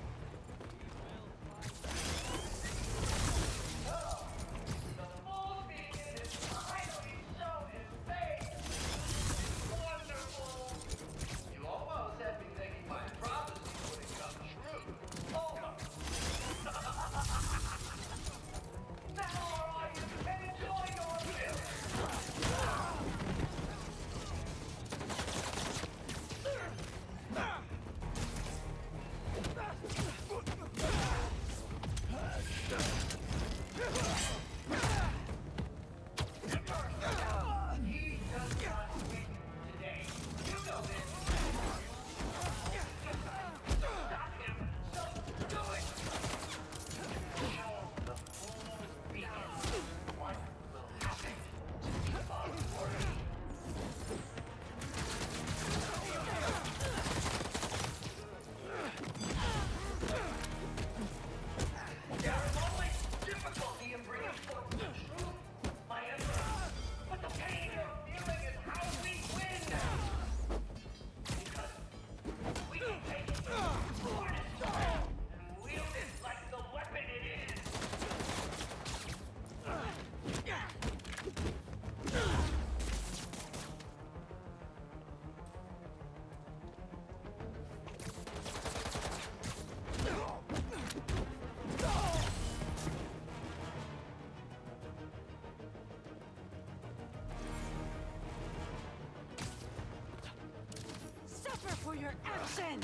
For your actions!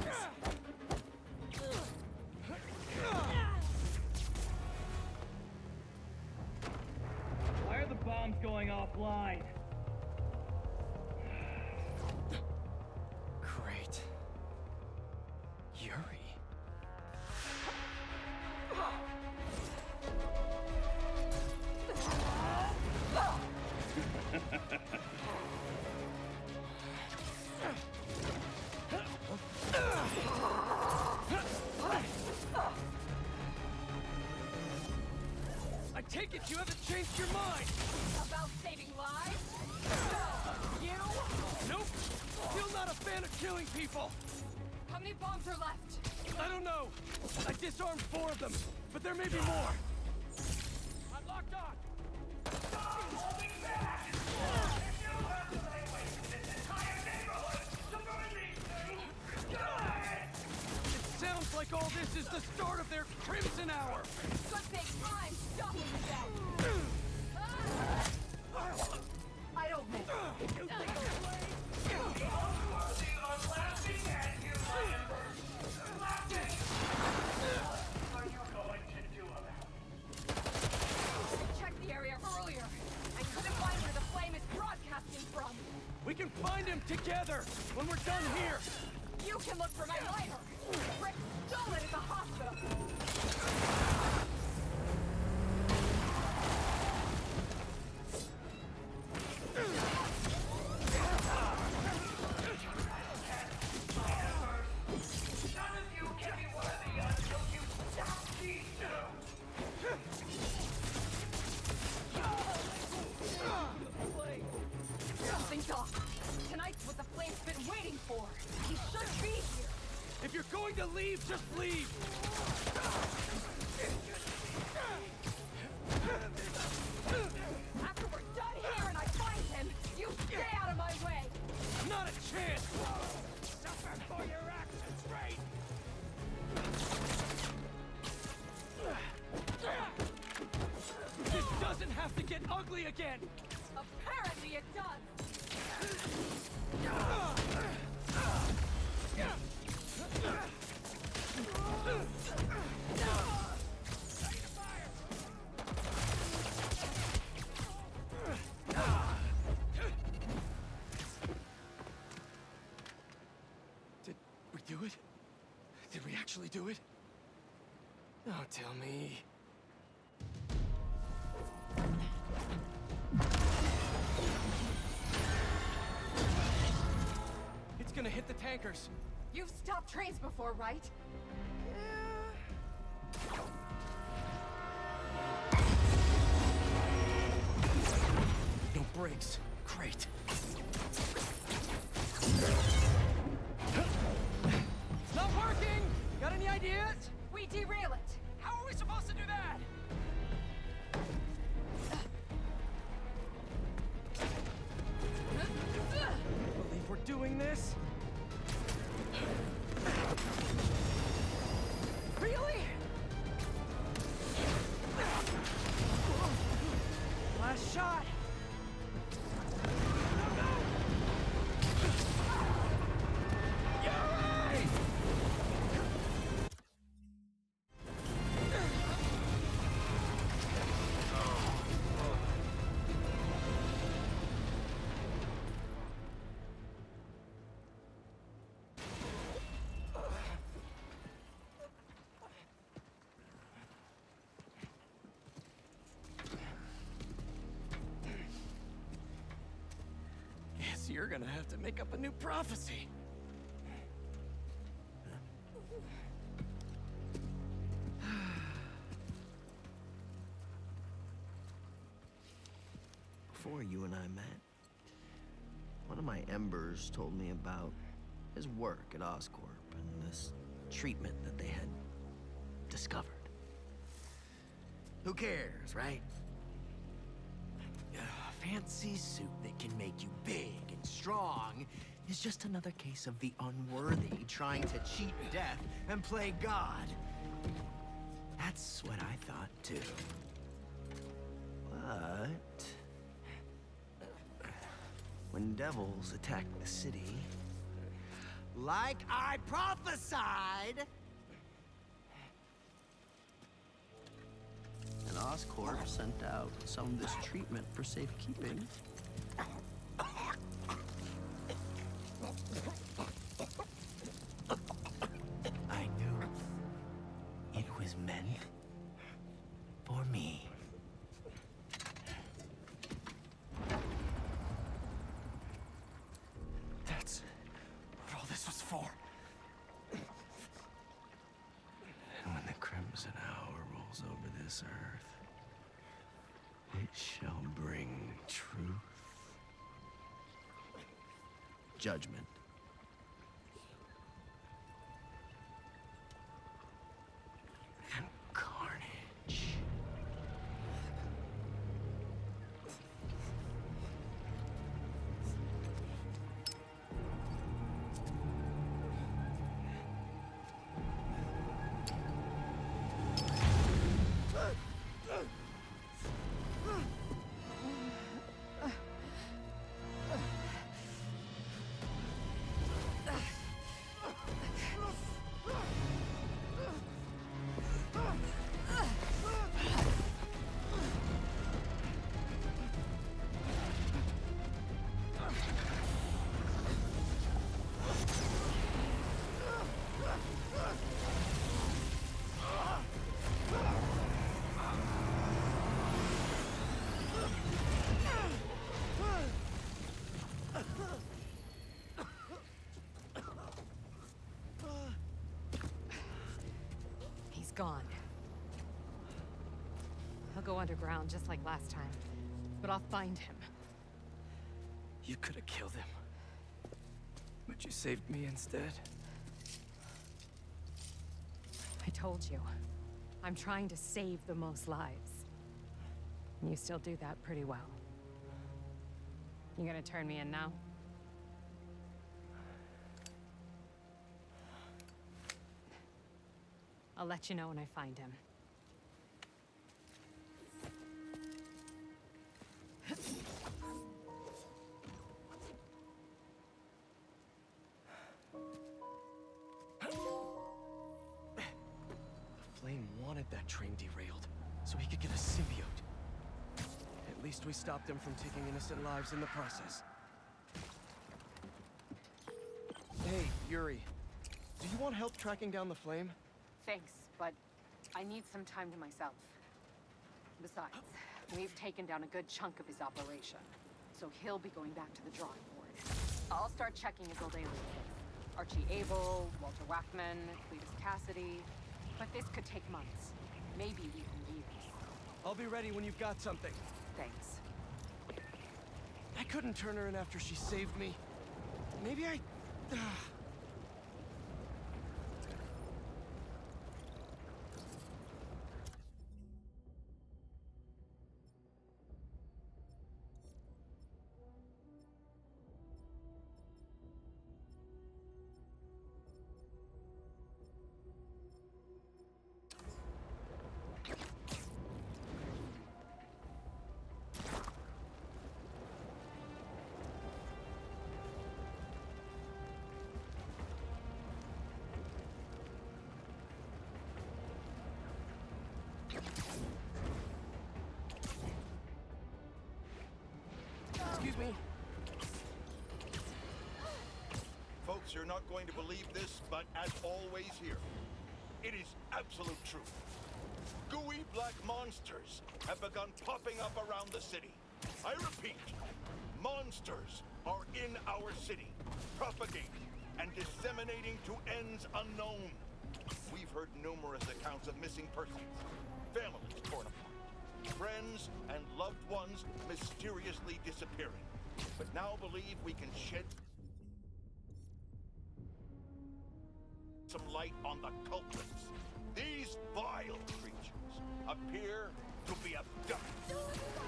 Why are the bombs going offline? Great. Yuri. I take it you haven't changed your mind! About saving lives? You? Nope! Still not a fan of killing people! How many bombs are left? I don't know! I disarmed 4 of them, but there may be more! I'm locked on! Stop holding back! If you have to lay waste to this entire neighborhood to burn these things, go ahead! It sounds like all this is the start of their Crimson Hour! Good thing I'm stopping them! I don't miss. The unworthy are laughing at you, my embers! Laughing! What are you going to do about it? I checked the area earlier. I couldn't find where the flame is broadcasting from. We can find him together when we're done here! You can look for my lighter! Rick stole it at the hospital! None of you can be worthy until you stop these two! Something's off. Tonight's what the flame's been waiting for. He should be here. If you're going to leave, just leave! After we're done here and I find him, you stay out of my way! Not a chance! Suffer for your actions, Rain! This doesn't have to get ugly again! Apparently it does! Did we do it? Did we actually do it? Don't tell me. It's gonna hit the tankers. You've stopped trains before, right? No brakes. Great. It's not working! Got any ideas? We derail it. How are we supposed to do that? Believe we're doing this? Really? Last shot! You're gonna have to make up a new prophecy. Before you and I met, one of my embers told me about his work at Oscorp and this treatment that they had discovered. Who cares, right? A fancy suit that can make you big and strong is just another case of the unworthy trying to cheat death and play God. That's what I thought too. But when devils attack the city, like I prophesied, and Oscorp sent out some of this treatment for safekeeping. I knew it was meant for me. That's what all this was for. And when the Crimson Hour rolls over this earth, it shall bring truth, judgment, and carnage. gone. I'll go underground just like last time, but I'll find him. You could have killed him. But you saved me instead. I told you. I'm trying to save the most lives. And you still do that pretty well. You gonna turn me in now? I'll let you know when I find him. Flame wanted that train derailed, so he could get a symbiote. At least we stopped him from taking innocent lives in the process. Hey, Yuri. Do you want help tracking down the Flame? Thanks, but I need some time to myself. Besides, we've taken down a good chunk of his operation, so he'll be going back to the drawing board. I'll start checking his old aliases. Archie Abel, Walter Wackman, Cletus Cassidy. But this could take months, maybe even years. I'll be ready when you've got something. Thanks. I couldn't turn her in after she saved me. Maybe I... Excuse me. Folks, you're not going to believe this, but as always here, it is absolute truth. Gooey black monsters have begun popping up around the city. I repeat, monsters are in our city, propagating and disseminating to ends unknown. We've heard numerous accounts of missing persons, families torn apart, friends and loved ones mysteriously disappearing. But now believe we can shed some light on the culprits. These vile creatures appear to be abducted.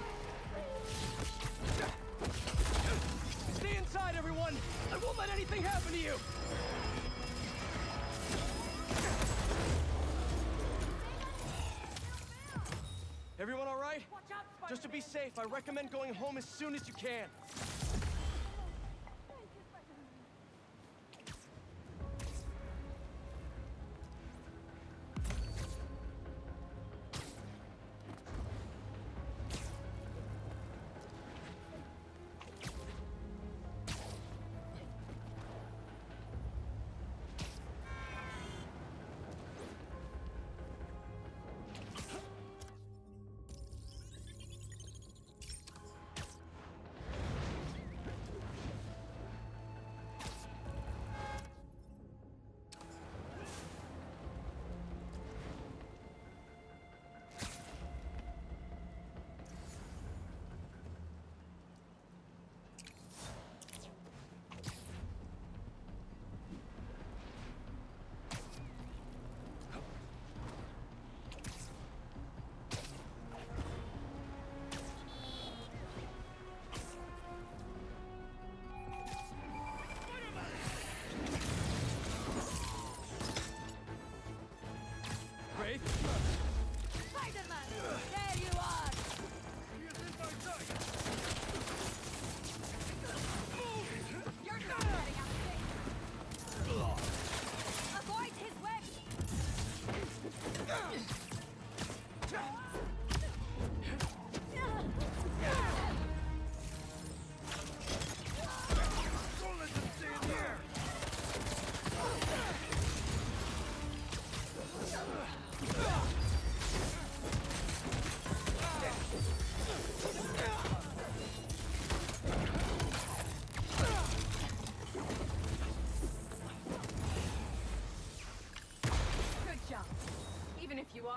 Stay inside, everyone! I won't let anything happen to you! Everyone all right? Just to be safe, I recommend going home as soon as you can.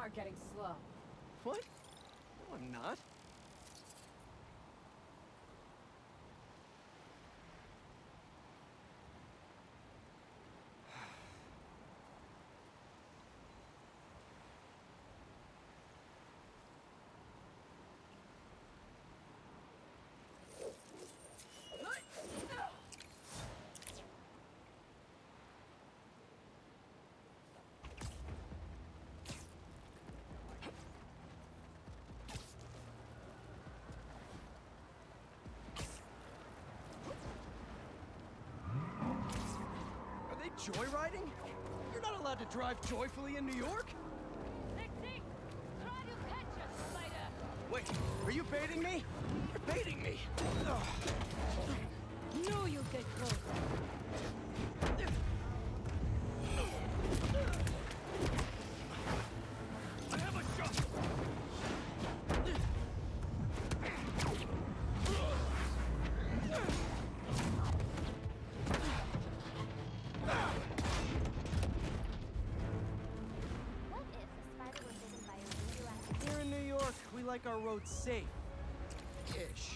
are getting slow. What? No, I'm not. Joyriding? You're not allowed to drive joyfully in New York? Try to catch us, Spider! Wait, are you baiting me? You're baiting me! Knew you'd get close. I have a shot! Here in New York, we like our roads safe-ish.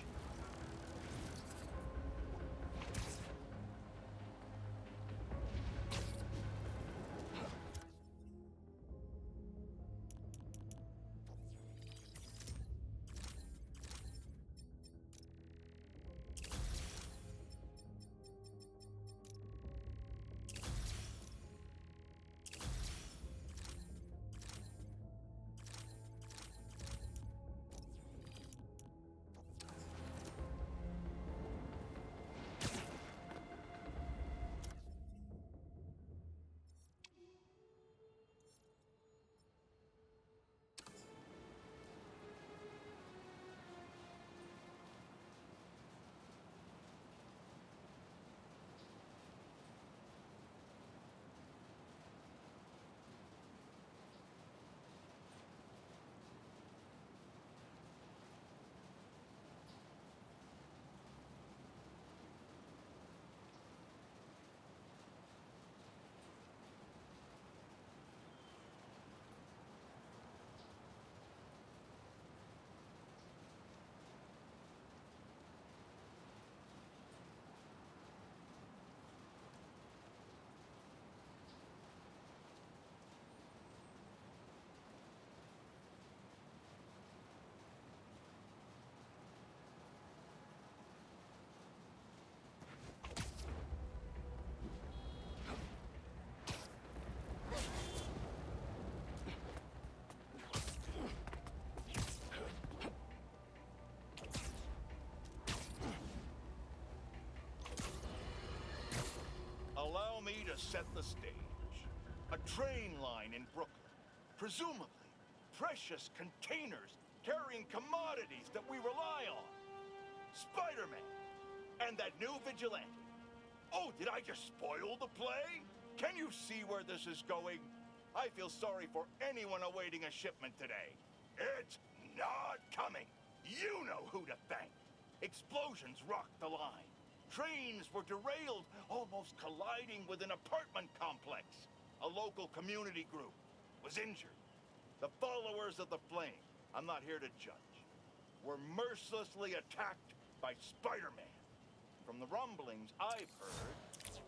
Allow me to set the stage. A train line in Brooklyn. Presumably, precious containers carrying commodities that we rely on. Spider-Man! And that new vigilante. Oh, did I just spoil the play? Can you see where this is going? I feel sorry for anyone awaiting a shipment today. It's not coming. You know who to thank. Explosions rocked the line. Trains were derailed, almost colliding with an apartment complex. A local community group was injured. The followers of the Flame, I'm not here to judge, were mercilessly attacked by Spider-Man. From the rumblings I've heard,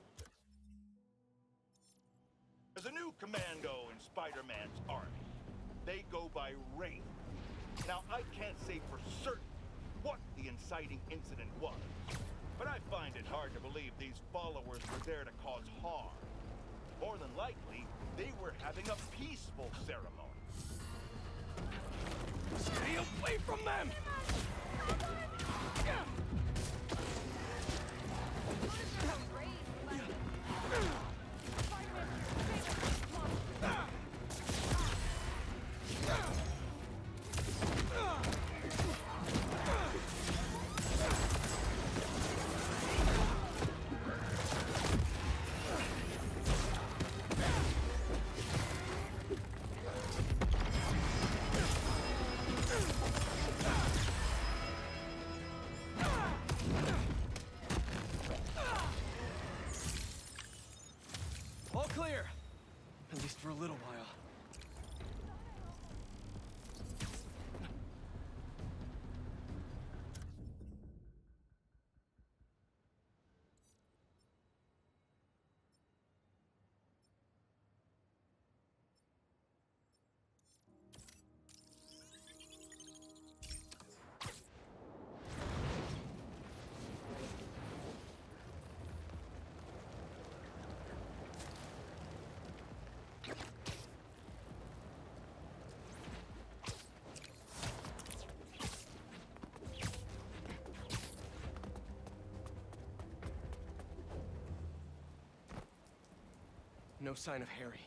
there's a new commando in Spider-Man's army. They go by Rain. Now, I can't say for certain what the inciting incident was, but I find it hard to believe these followers were there to cause harm. More than likely, they were having a peaceful ceremony. Stay away from them! All clear. At least for a little while. No sign of Harry.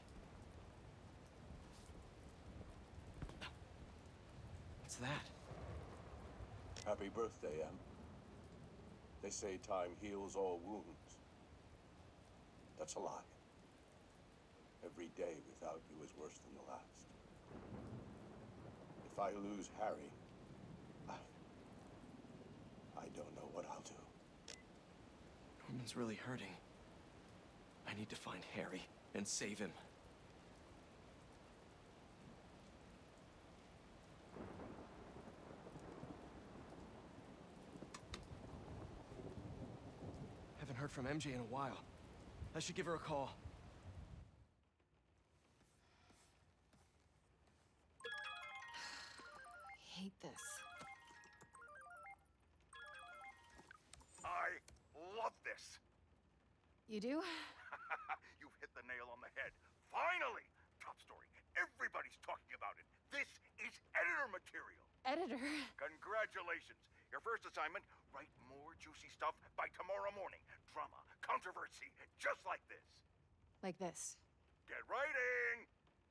What's that? Happy birthday, Em. They say time heals all wounds. That's a lie. Every day without you is worse than the last. If I lose Harry, I don't know what I'll do. Norman's really hurting. I need to find Harry and save him. Haven't heard from MJ in a while. I should give her a call. Hate this. I love this. You do? You've hit the nail on the head. Finally! Top story. Everybody's talking about it. This is editor material. Editor? Congratulations. Your first assignment, write more juicy stuff by tomorrow morning. Drama, controversy, just like this. Like this. Get writing!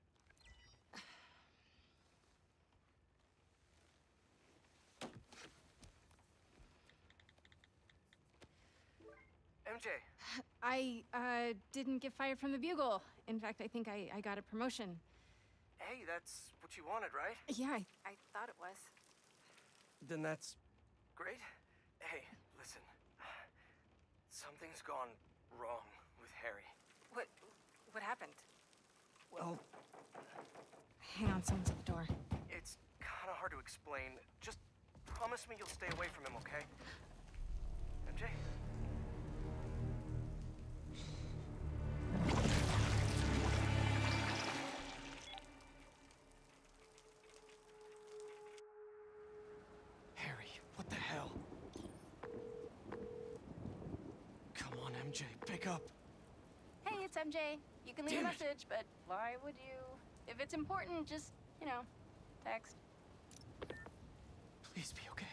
MJ. I didn't get fired from the Bugle. In fact, I think I got a promotion. Hey, that's what you wanted, right? Yeah, I thought it was. Then that's... Great. Hey, listen. Something's gone wrong with Harry. What happened? Well... Hang on, someone's at the door. It's kind of hard to explain. Just promise me you'll stay away from him, okay? MJ? Harry, what the hell? Come on, MJ, pick up. Hey, it's MJ. You can leave Damn a it. message, but why would you? If it's important, just, text. Please be okay.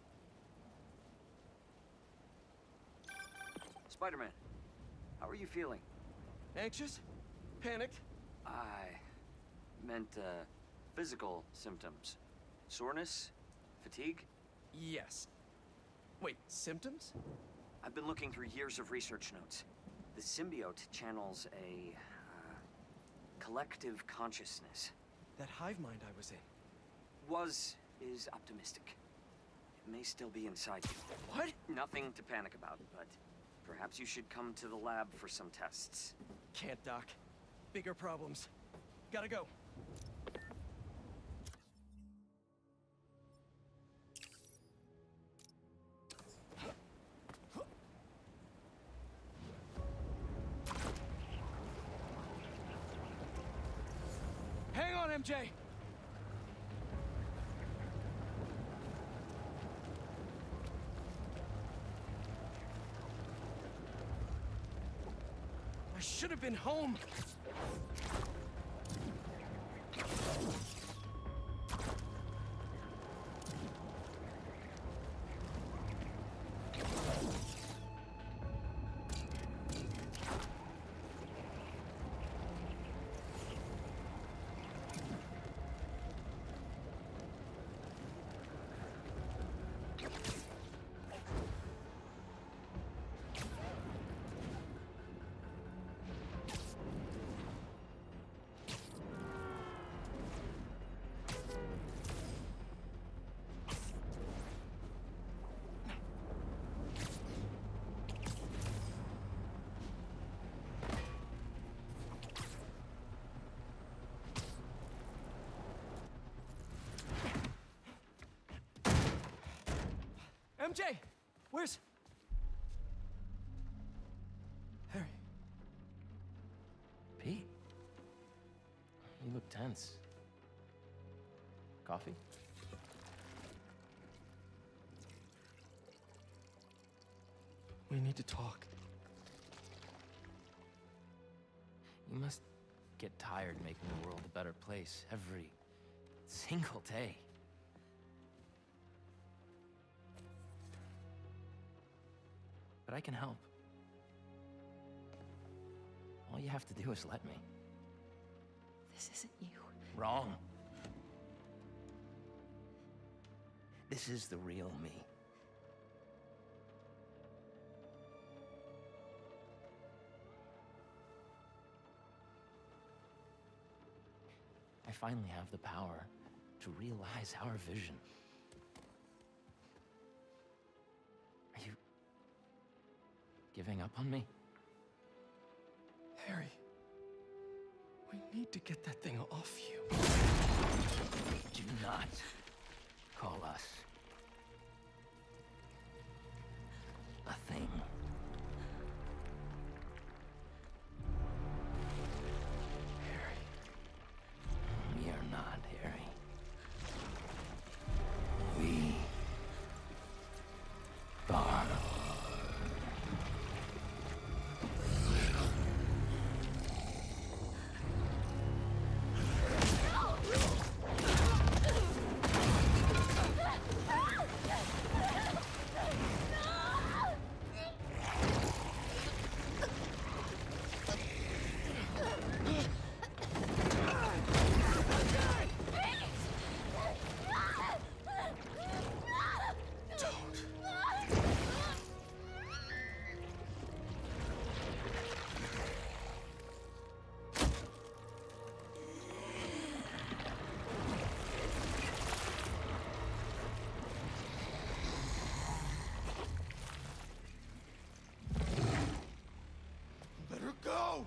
Spider-Man, how are you feeling? Anxious? Panicked? I meant, physical symptoms. Soreness? Fatigue? Yes. Wait, symptoms? I've been looking through years of research notes. The symbiote channels a, collective consciousness. That hive mind I was in. Is optimistic. It may still be inside you. What? Nothing to panic about, but perhaps you should come to the lab for some tests. Can't, Doc. Bigger problems. Gotta go. Hang on, MJ! I should have been home. MJ! Where's... Harry? Pete? You look tense. Coffee? We need to talk. You must get tired making the world a better place every single day. But I can help. All you have to do is let me. This isn't you. Wrong. This is the real me. I finally have the power to realize our vision. Are you giving up on me? Harry, we need to get that thing off you. Do not call us a thing. We are not, Harry. We are. Go!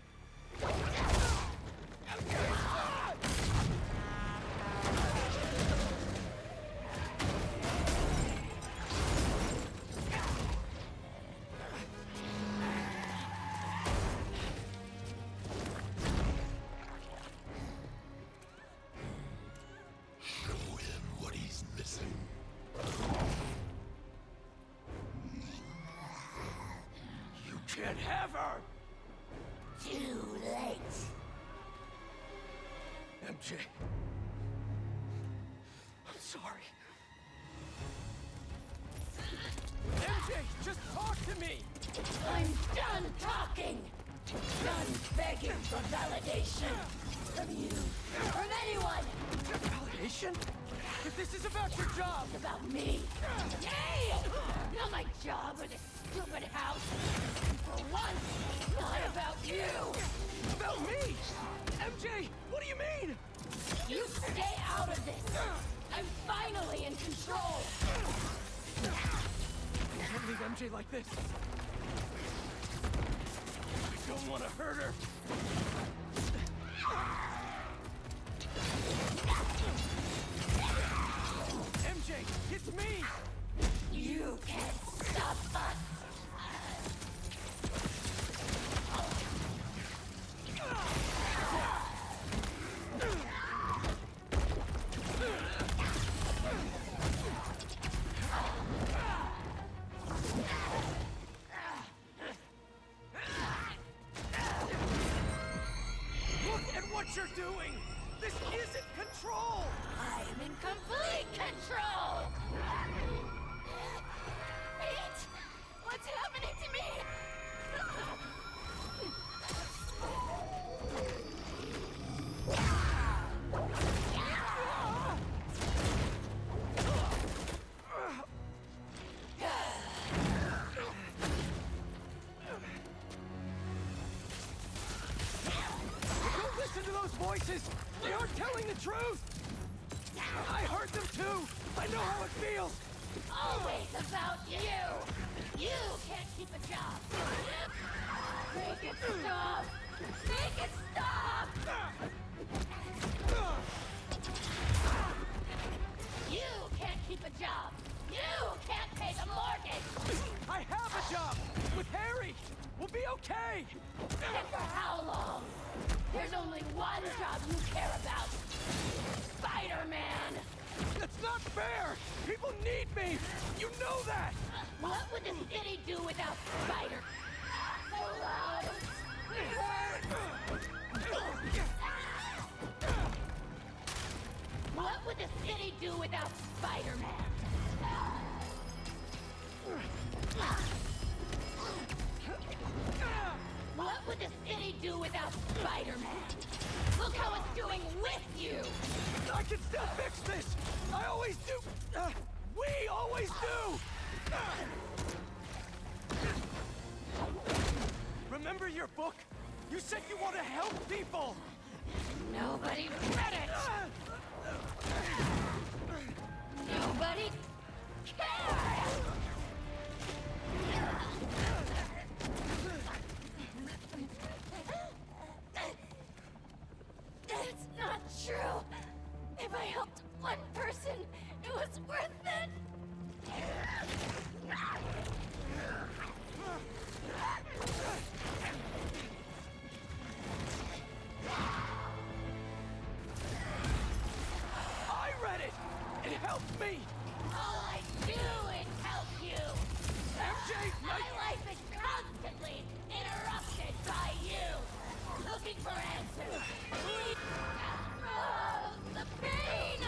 Show him what he's missing. You can't have her! Too late. MJ. I'm sorry. MJ, just talk to me! I'm done talking! Done begging for validation! From you! From anyone! Validation? If this is about your job! It's about me! Hey! Not my job or this stupid house! For once, not about you! About me? MJ, what do you mean? You stay out of this! I'm finally in control! You can't leave MJ like this. I don't want to hurt her. MJ, it's me! You can't stop us! Look at what you're doing! This isn't control! I'm in complete control! Pete! What's happening to me? Don't listen to those voices! They aren't telling the truth! I heard them too! I know how it feels! Always about you! You can't keep a job! Make it stop! Make it stop! You can't keep a job! You can't pay the mortgage! I have a job! With Harry! We'll be okay! And for how long? There's only one job you care about! Spider-Man! That's not fair! People need me! You know that! What would the city do without Spider? Hello? What would the city do without Spider-Man? What would the city do Spider-Man! Look how it's doing with you! I can still fix this! I always do! We always do! Remember your book? You said you want to help people! Nobody read it! Nobody cares! That's not true! If I helped one person, it was worth it! I read it! It helped me! All I do is help you! MJ, my life is constantly interrupted by you! Looking for answers! Please! Oh, the pain!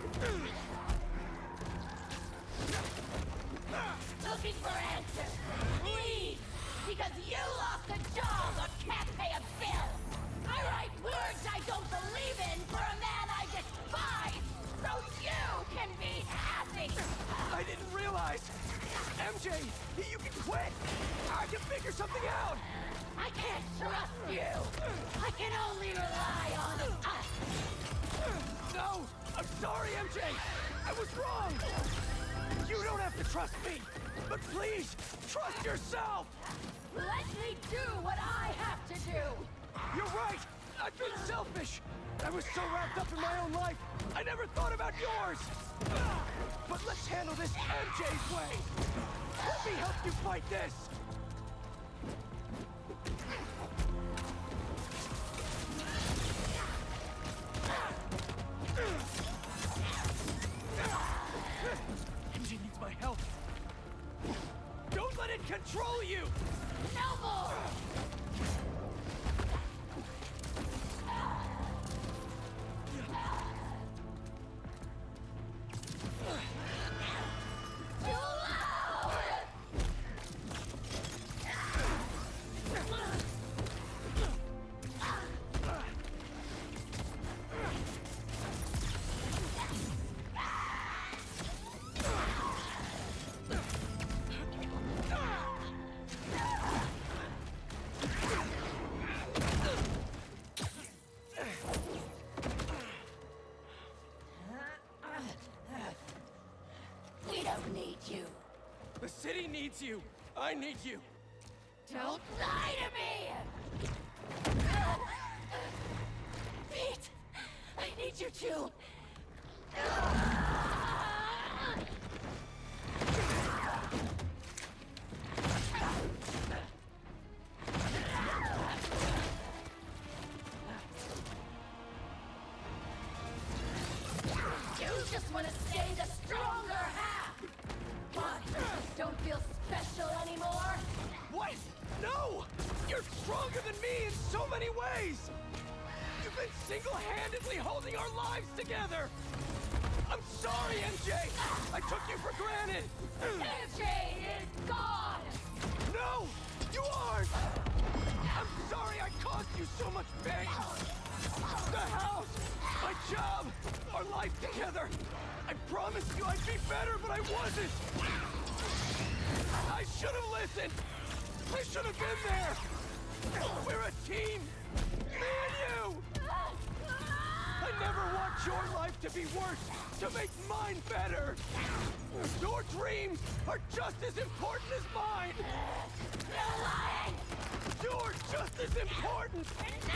Looking for answers! Please! Because you lost a job or can't pay a bill! I write words I don't believe in for a man I despise! So you can be happy! I didn't realize! MJ, you can quit! I can figure something out! I can't trust you! I can only rely on us! No! I'm sorry, MJ! I was wrong! You don't have to trust me! But please, trust yourself! Let me do what I have to do! You're right! I've been selfish! I was so wrapped up in my own life, I never thought about yours! But let's handle this MJ's way! Let me help you fight this! MJ needs my help! Don't let it control you! No more! We don't need you. The city needs you! I need you! Don't lie to me! Pete! I need you too! You just want to stay the stronger half! Why? Don't feel special anymore? What? No! You're stronger than me in so many ways! You've been single-handedly holding our lives together! I'm sorry, MJ! I took you for granted! MJ is gone! No! You aren't! I'm sorry I caused you so much pain! The house! My job! Our life together! I promised you I'd be better, but I wasn't! I should have listened! I should have been there! We're a team! Me and you! I never want your life to be worse, to make mine better! Your dreams are just as important as mine! You're lying! You're just as important!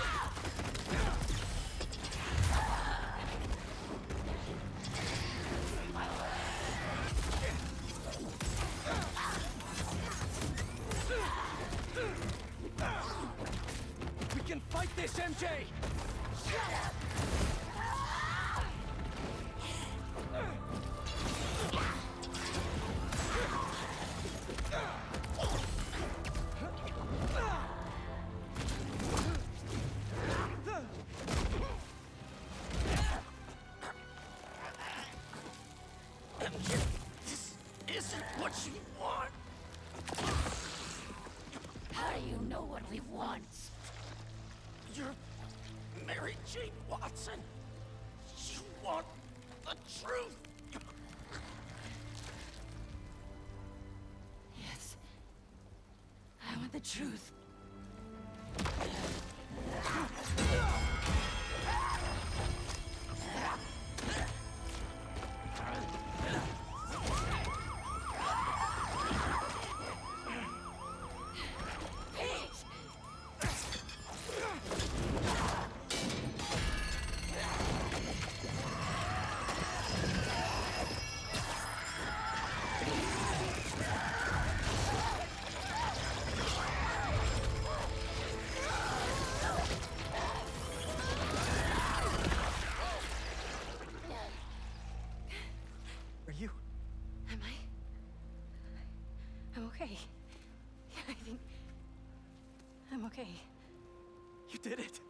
We can fight this, MJ! Shut up! This isn't what you want! How do you know what we want? You're Mary Jane Watson. You want the truth. Yes. I want the truth. Are you? Am I? I'm okay. Yeah, I think I'm okay. You did it.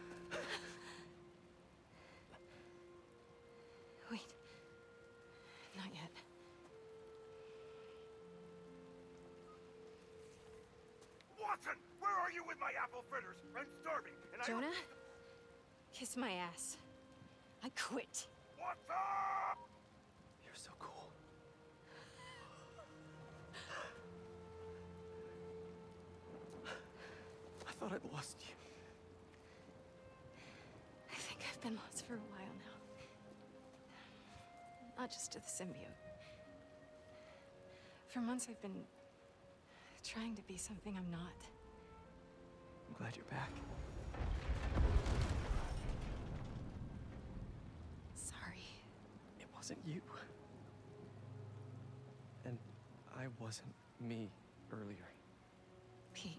Wait. Not yet. Watson, where are you with my apple fritters? I'm starving, and Jonah? Kiss my ass. I quit. Watson! You're so cool. I thought I'd lost you. I think I've been lost for a while now. Not just to the symbiote. For months I've been trying to be something I'm not. I'm glad you're back. Sorry. It wasn't you. And I wasn't me earlier. Pete,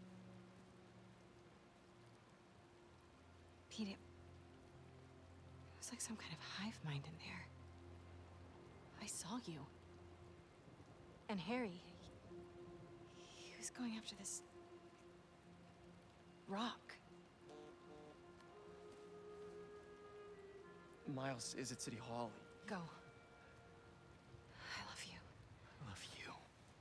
Pete, it was like some kind of hive mind in there. I saw you. And Harry, he was going after this rock. Miles is at City Hall. Go. I love you. I love you.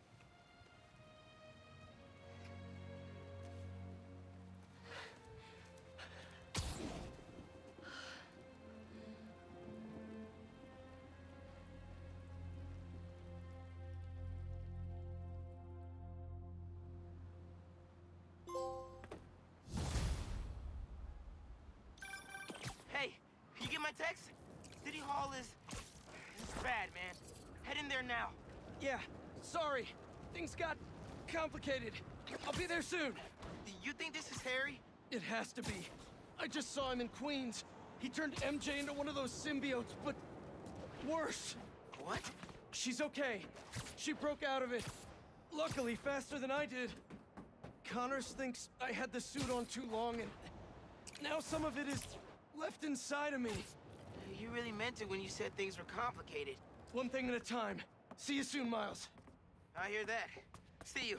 Hey, you get my text? City Hall is bad, man. Head in there now. Yeah, sorry. Things got complicated. I'll be there soon. You think this is Harry? It has to be. I just saw him in Queens. He turned MJ into one of those symbiotes, but worse. What? She's okay. She broke out of it. Luckily, faster than I did. Connors thinks I had the suit on too long, and now some of it is left inside of me. You really meant it when you said things were complicated. One thing at a time. See you soon, Miles. I hear that. See you.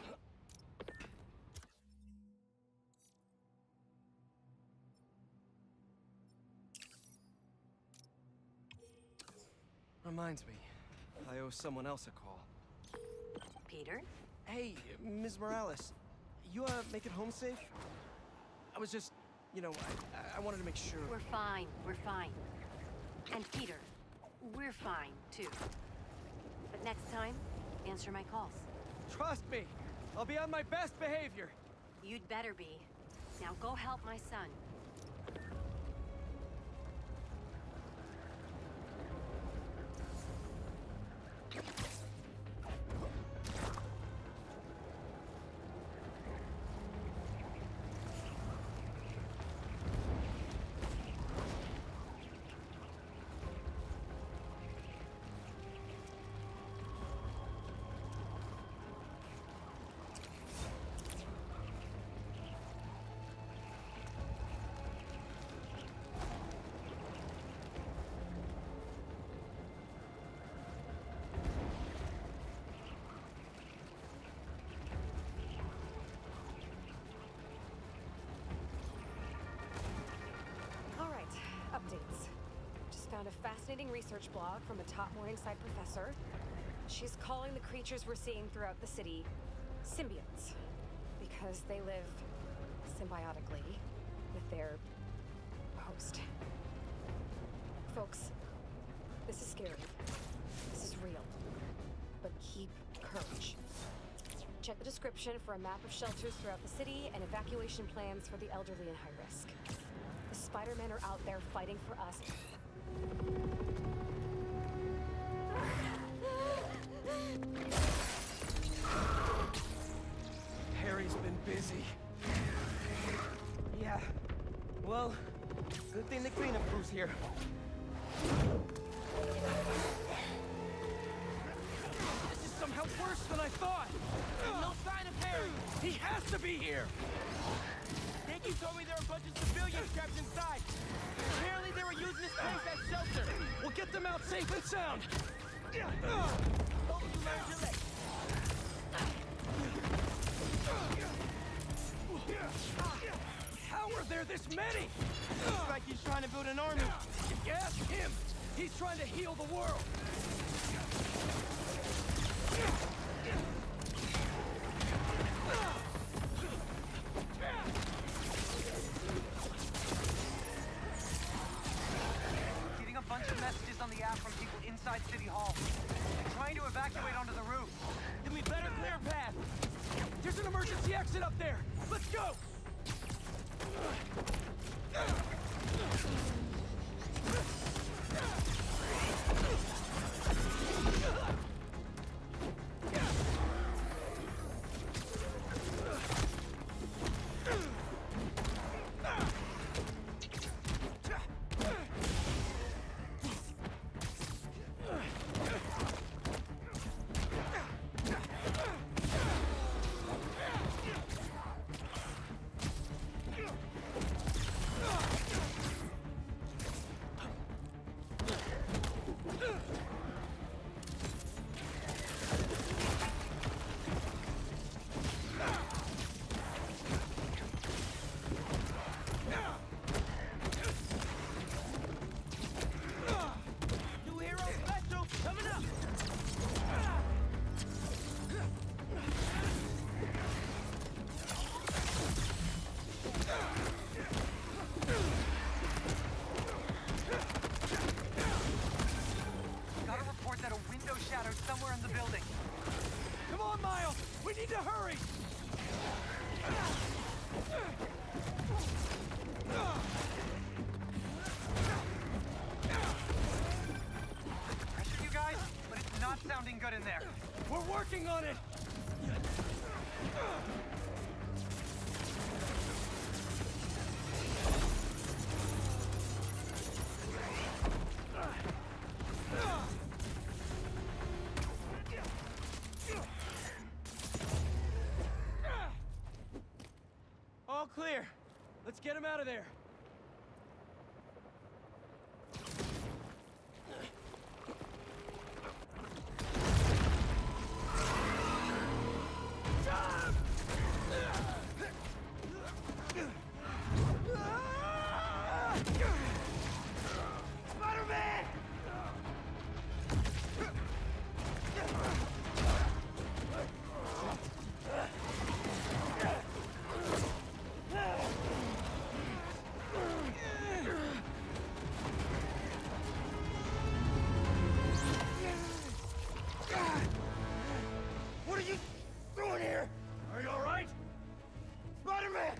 Reminds me, I owe someone else a call. Peter? Hey, Ms. Morales. You, make it home safe? I was just, you know, I wanted to make sure. We're fine. We're fine. And Peter, we're fine, too. But next time, answer my calls. Trust me. I'll be on my best behavior. You'd better be. Now go help my son. Found a fascinating research blog from a top Morningside professor. She's calling the creatures we're seeing throughout the city symbiotes, because they live symbiotically with their host. Folks, this is scary. This is real. But keep courage. Check the description for a map of shelters throughout the city and evacuation plans for the elderly and high risk. The Spider-Men are out there fighting for us. Harry's been busy. Yeah. Well, good thing the cleanup crew's here. This is somehow worse than I thought! No sign of Harry! He has to be here! Nicky told me there were a bunch of civilians trapped inside. Apparently they were using this place as shelter. We'll get them out safe and sound! Hope you learned your lesson. How are there this many? Looks like he's trying to build an army. Yes, him! He's trying to heal the world! Getting a bunch of messages on the app from people inside City Hall. They're trying to evacuate onto the roof. Then we better clear a path. There's an emergency exit up there! Let's go! Somewhere in the building. Come on, Miles! We need to hurry! Pressure you guys, but it's not sounding good in there. We're working on it! All clear. Let's get him out of there. Spider-Man! What are you doing here? Are you all right? Spider-Man!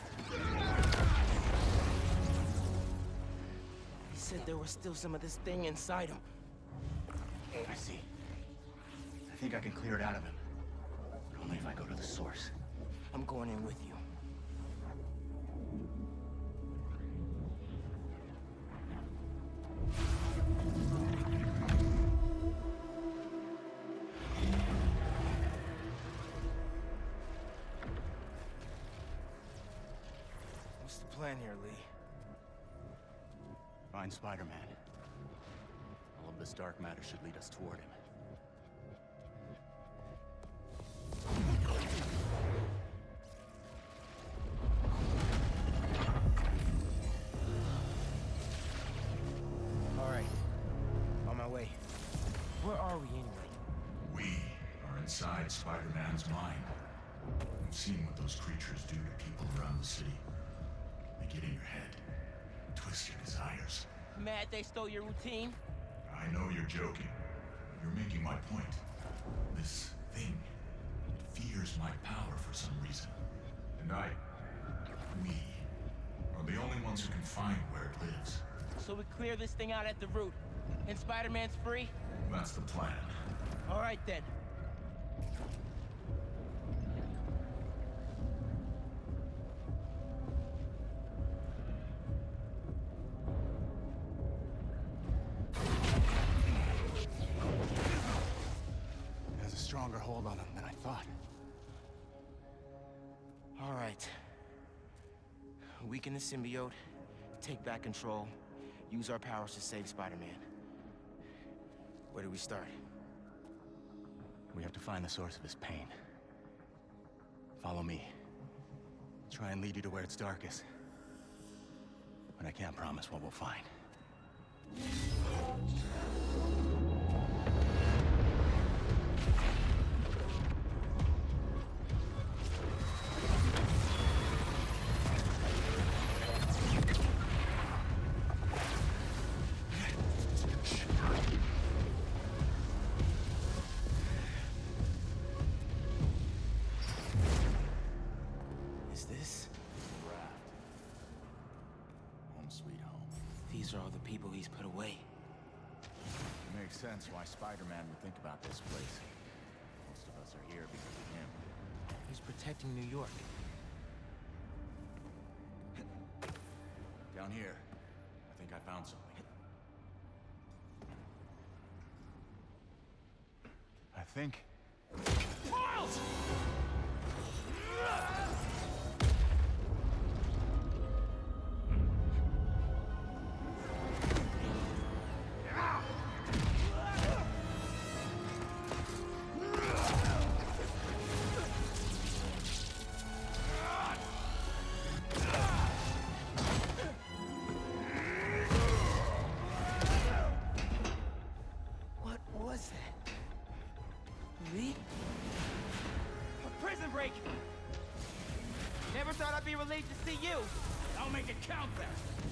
He said there was still some of this thing inside him. I see. I think I can clear it out of him. But only if I go to the source. I'm going in with you. What's the plan here, Lee? Find Spider-Man. All of this dark matter should lead us toward him. All right. On my way. Where are we anyway? We are inside Spider-Man's mind. We've seen what those creatures do to people around the city. They get in your head, twist your desires. Mad they stole your routine? I know you're joking. You're making my point. This thing, it fears my power for some reason. And we are the only ones who can find where it lives. So we clear this thing out at the root, and Spider-Man's free? That's the plan. All right then. It has a stronger hold on him than I thought. All right. Weaken the symbiote, take back control, use our powers to save Spider-Man. Where do we start? We have to find the source of his pain. Follow me. Try and lead you to where it's darkest. But I can't promise what we'll find. Is this? Home sweet home. These are all the people he's put away. It makes sense why Spider-Man would think about this place. Most of us are here because of him. He's protecting New York. Down here, I think I found something. I think... Miles! What was that? Me? A prison break! Never thought I'd be relieved to see you! I'll make it count then!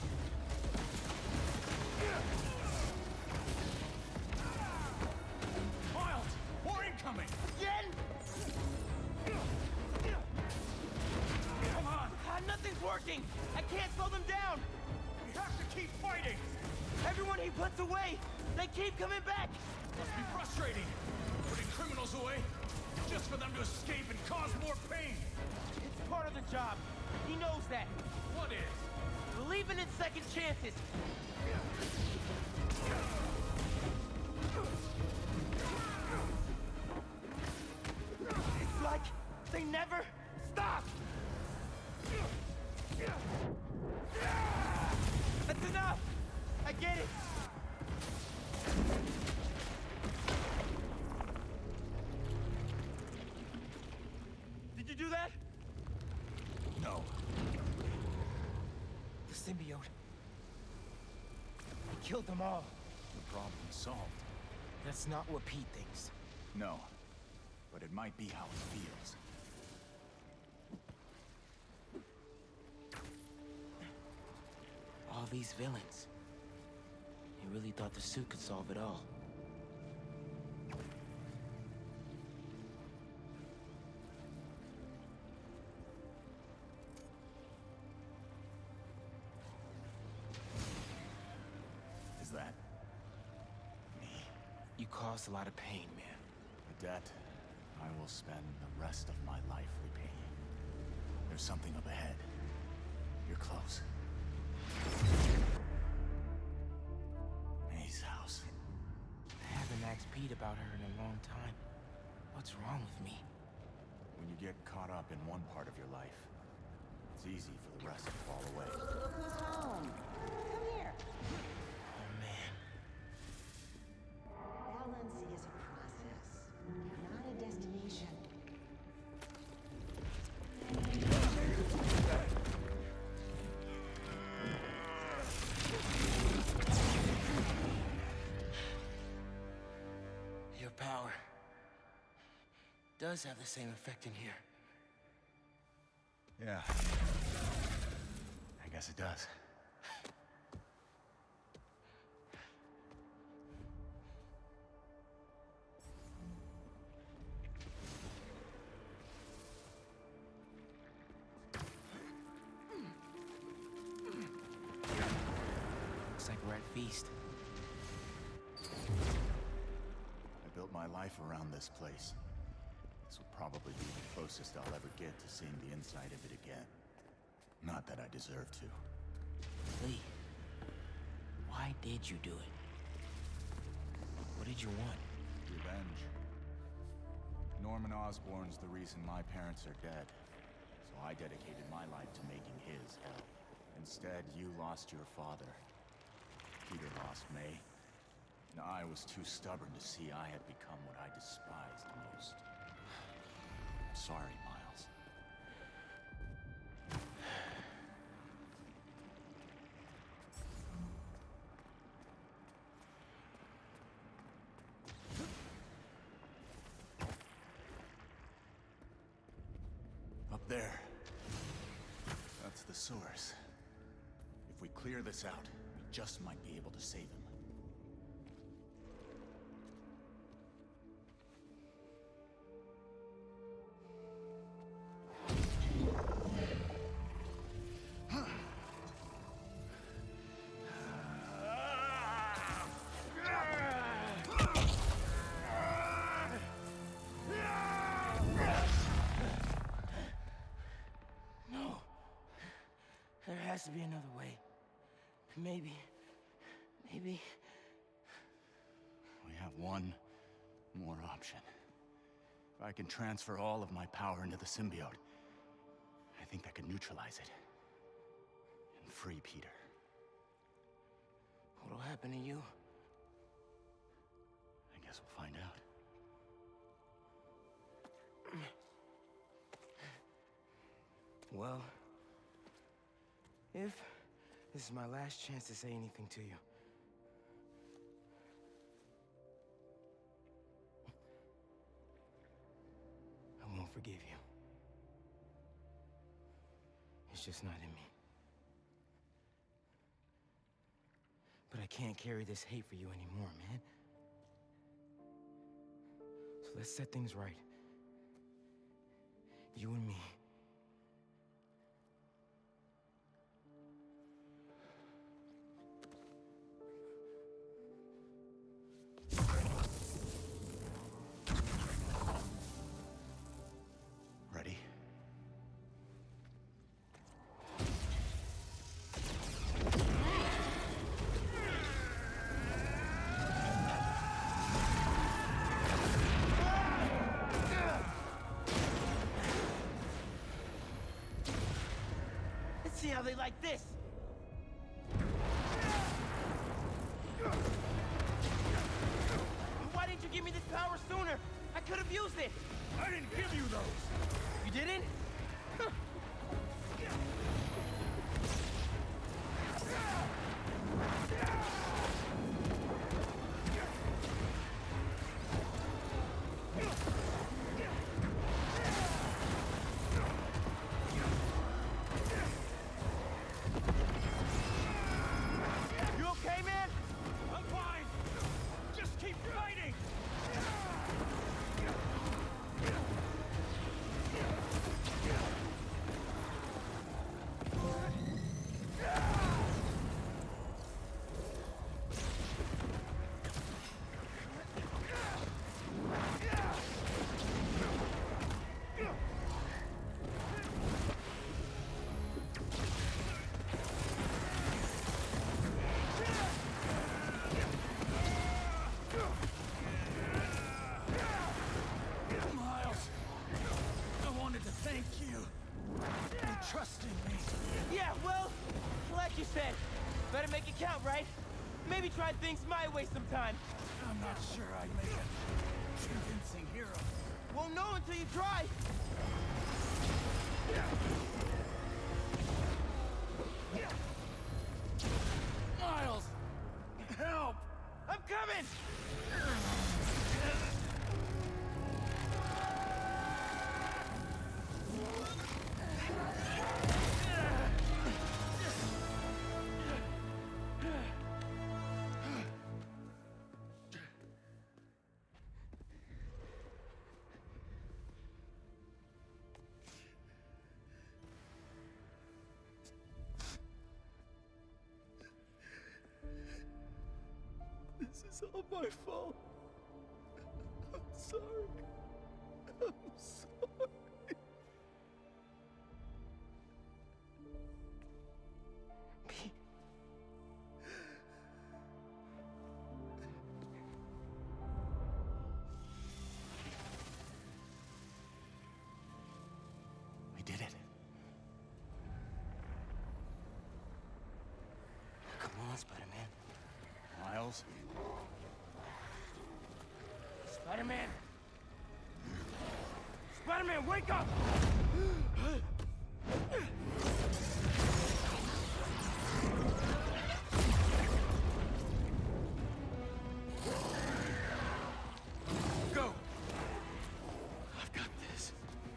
Miles! More incoming! Again? Come on! Nothing's working! I can't slow them down! We have to keep fighting! Everyone he puts away, they keep coming back! Must be frustrating! Putting criminals away, just for them to escape and cause more pain! It's part of the job. He knows that. What is? Believing in second chances. It's like they never stop! That's enough! I get it! Did you do that? No. The symbiote. I killed them all. The problem solved. That's not what Pete thinks. No. But it might be how it feels. All these villains. He really thought the suit could solve it all. Is that... me? You caused a lot of pain, man. A debt I will spend the rest of my life repaying. There's something up ahead. You're close. May's house. I haven't asked Pete about her in a long time. What's wrong with me? When you get caught up in one part of your life, it's easy for the rest to fall away. Look who's home. Come here. Oh, man. Balance is a process, not a destination. Your power does have the same effect in here. Yeah. I guess it does. Looks like we're at feast. I built my life around this place. This will probably be the closest I'll ever get to seeing the inside of it again. Not that I deserve to. Lee, why did you do it? What did you want? Revenge. Norman Osborn's the reason my parents are dead. So I dedicated my life to making his hell. Instead, you lost your father. Peter lost May. And I was too stubborn to see I had become what I despised most. I'm sorry, Miles. Up there. That's the source. If we clear this out, we just might be able to save him. There has to be another way. Maybe... We have one more option. If I can transfer all of my power into the symbiote, I think that could neutralize it. And free Peter. What'll happen to you? I guess we'll find out. Well... if this is my last chance to say anything to you. I won't forgive you. It's just not in me. But I can't carry this hate for you anymore, man. So let's set things right. You and me. Ready? Let's see how they like this. Why didn't you give me this power sooner? I could have used it. I didn't give you those! You didn't? You okay, man? I'm fine! Just keep fighting! Miles, I wanted to thank you for trusting me. Yeah, well, like you said, better make it count, right? Maybe try things my way sometime. I'm not sure I'd make a convincing hero. Won't know until you try. Miles, help! I'm coming! This is all my fault. I'm sorry. I'm sorry. We did it. Come on, Spider-Man. Miles? Spider-Man! Spider-Man, wake up! Go! I've got this.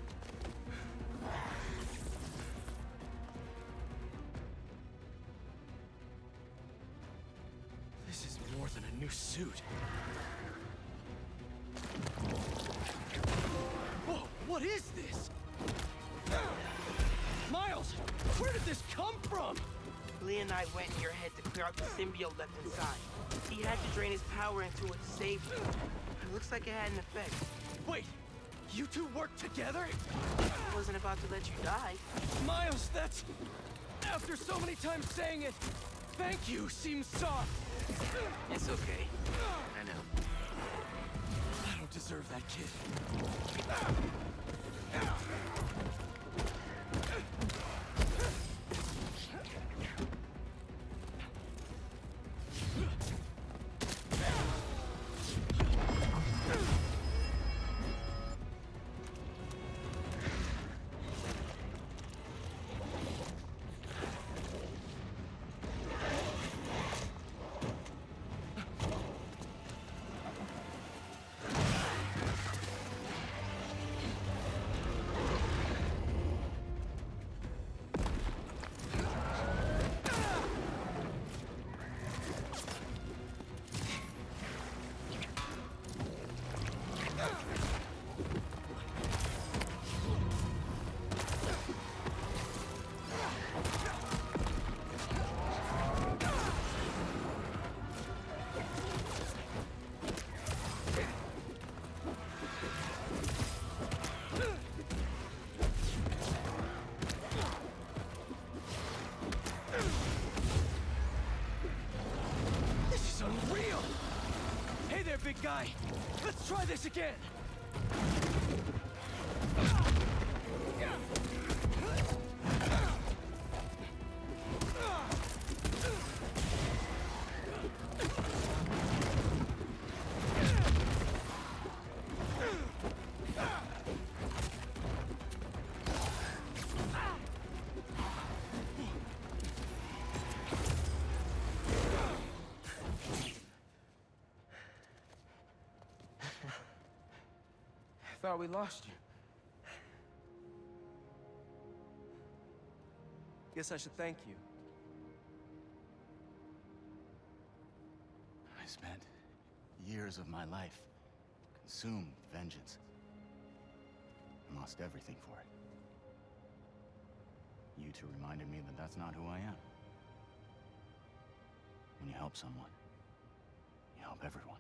This is more than a new suit. Whoa, what is this? Miles, where did this come from? Leonide went in your head to clear out the symbiote left inside. He had to drain his power into it to save you. It looks like it had an effect. Wait, you two work together? I wasn't about to let you die. Miles, that's... After so many times saying it, thank you seems soft. It's okay. I know. I don't deserve that kid. Big guy, let's try this again. I thought we lost you. Guess I should thank you. I spent years of my life consumed with vengeance and lost everything for it. You two reminded me that that's not who I am. When you help someone, you help everyone.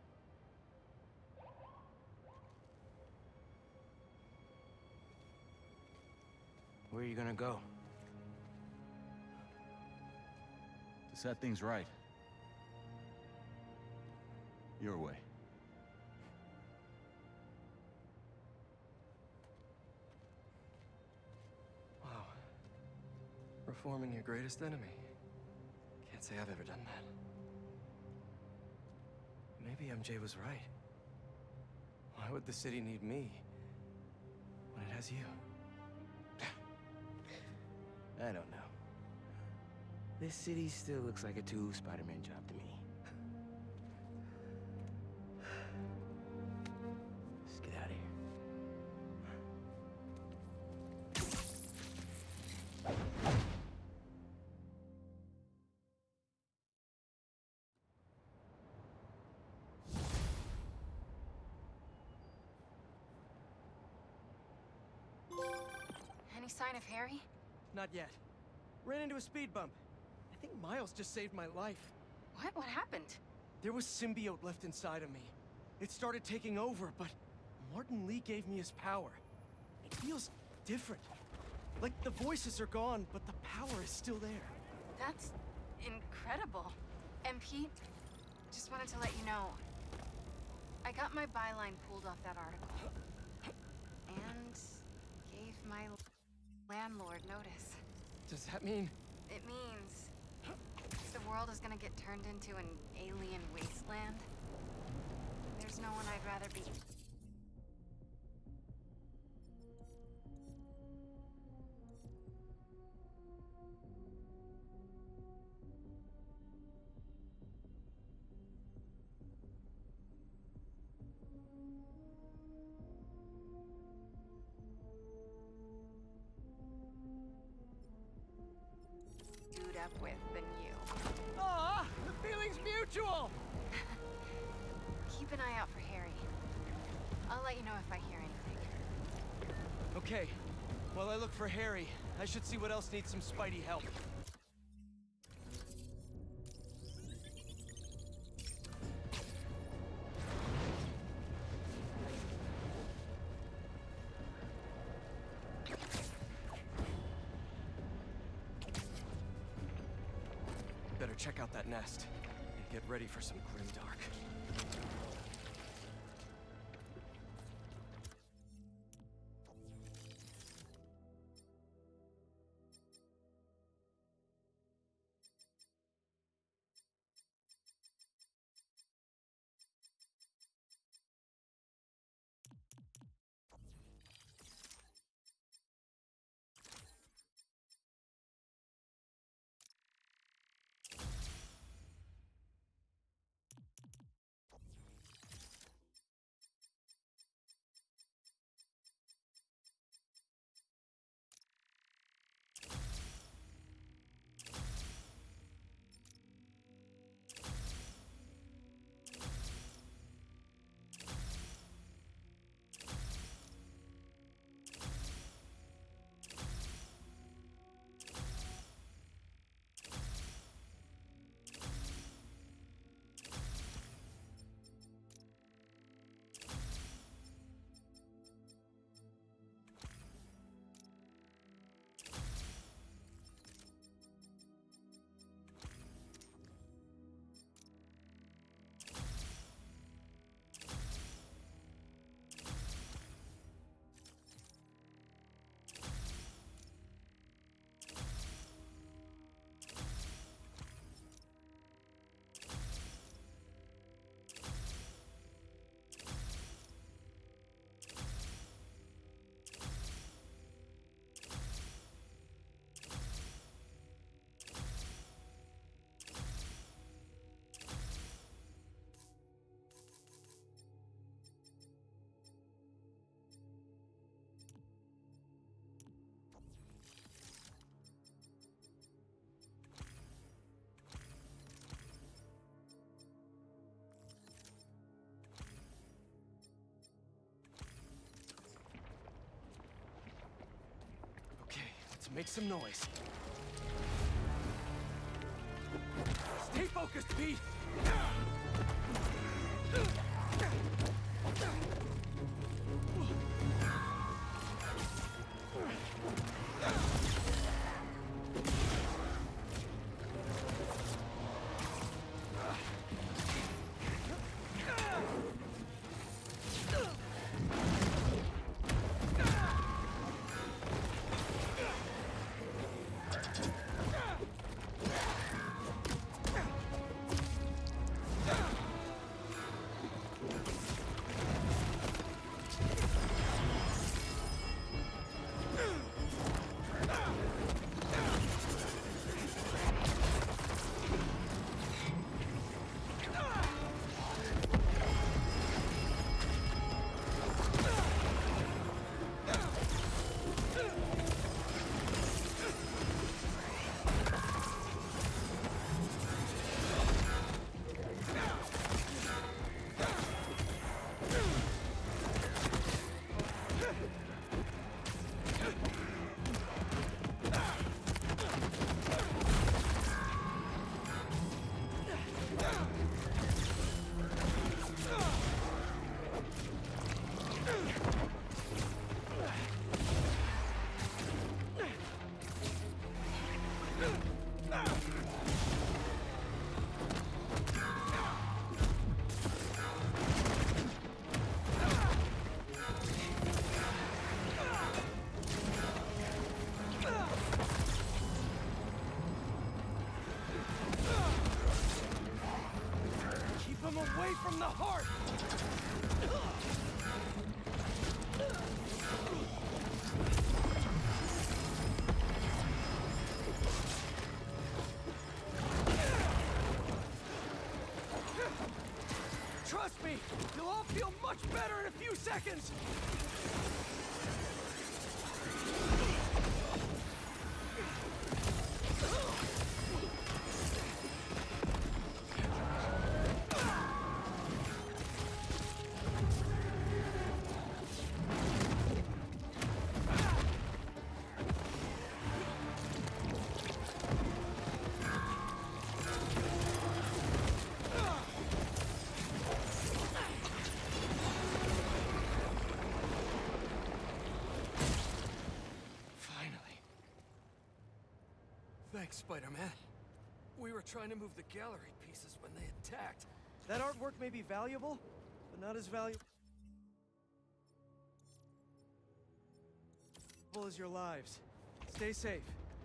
Where are you gonna go? To set things right. Your way. Wow. Reforming your greatest enemy. Can't say I've ever done that. Maybe MJ was right. Why would the city need me when it has you? I don't know. This city still looks like a Spider-Man job to me. Let's get out of here. Any sign of Harry? Not yet. Ran into a speed bump. I think Miles just saved my life. What? What happened? There was symbiote left inside of me. It started taking over, but Martin Lee gave me his power. It feels different. Like the voices are gone, but the power is still there. That's incredible. And Pete, just wanted to let you know, I got my byline pulled off that article. And gave my landlord notice. Does that mean? It means the world is gonna get turned into an alien wasteland. There's no one I'd rather be. Up with than you. Ah, the feeling's mutual! Keep an eye out for Harry. I'll let you know if I hear anything. Okay. While I look for Harry, I should see what else needs some Spidey help. Better check out that nest and get ready for some grimdark. Make some noise. Stay focused, Pete! from the heart! Trust me, you'll all feel much better in a few seconds! Thanks, Spider-Man. We were trying to move the gallery pieces when they attacked. That artwork may be valuable, but not as valuable as your lives. Stay safe.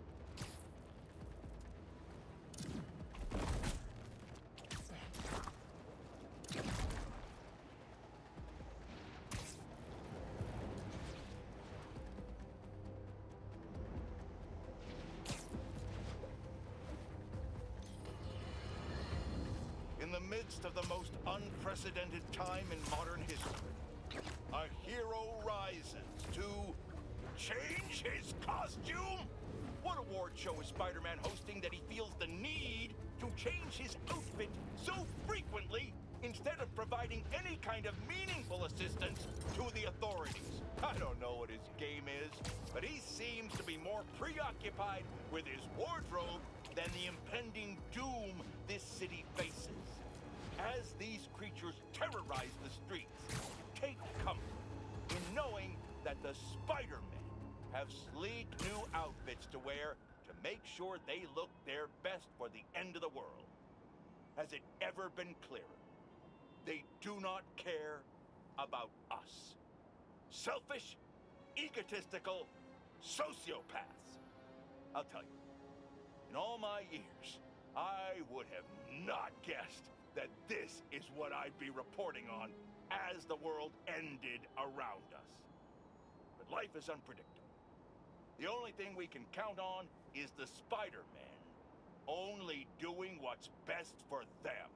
In the midst of the most unprecedented time in modern history, a hero rises to change his costume? What award show is Spider-Man hosting that he feels the need to change his outfit so frequently instead of providing any kind of meaningful assistance to the authorities? I don't know what his game is, but he seems to be more preoccupied with his wardrobe than the impending doom this city faces. As these creatures terrorize the streets, take comfort in knowing that the Spider-Men have sleek new outfits to wear to make sure they look their best for the end of the world. Has it ever been clearer? They do not care about us. Selfish, egotistical sociopaths. I'll tell you, in all my years, I would have not guessed that this is what I'd be reporting on as the world ended around us. But life is unpredictable. The only thing we can count on is the Spider-Man only doing what's best for them.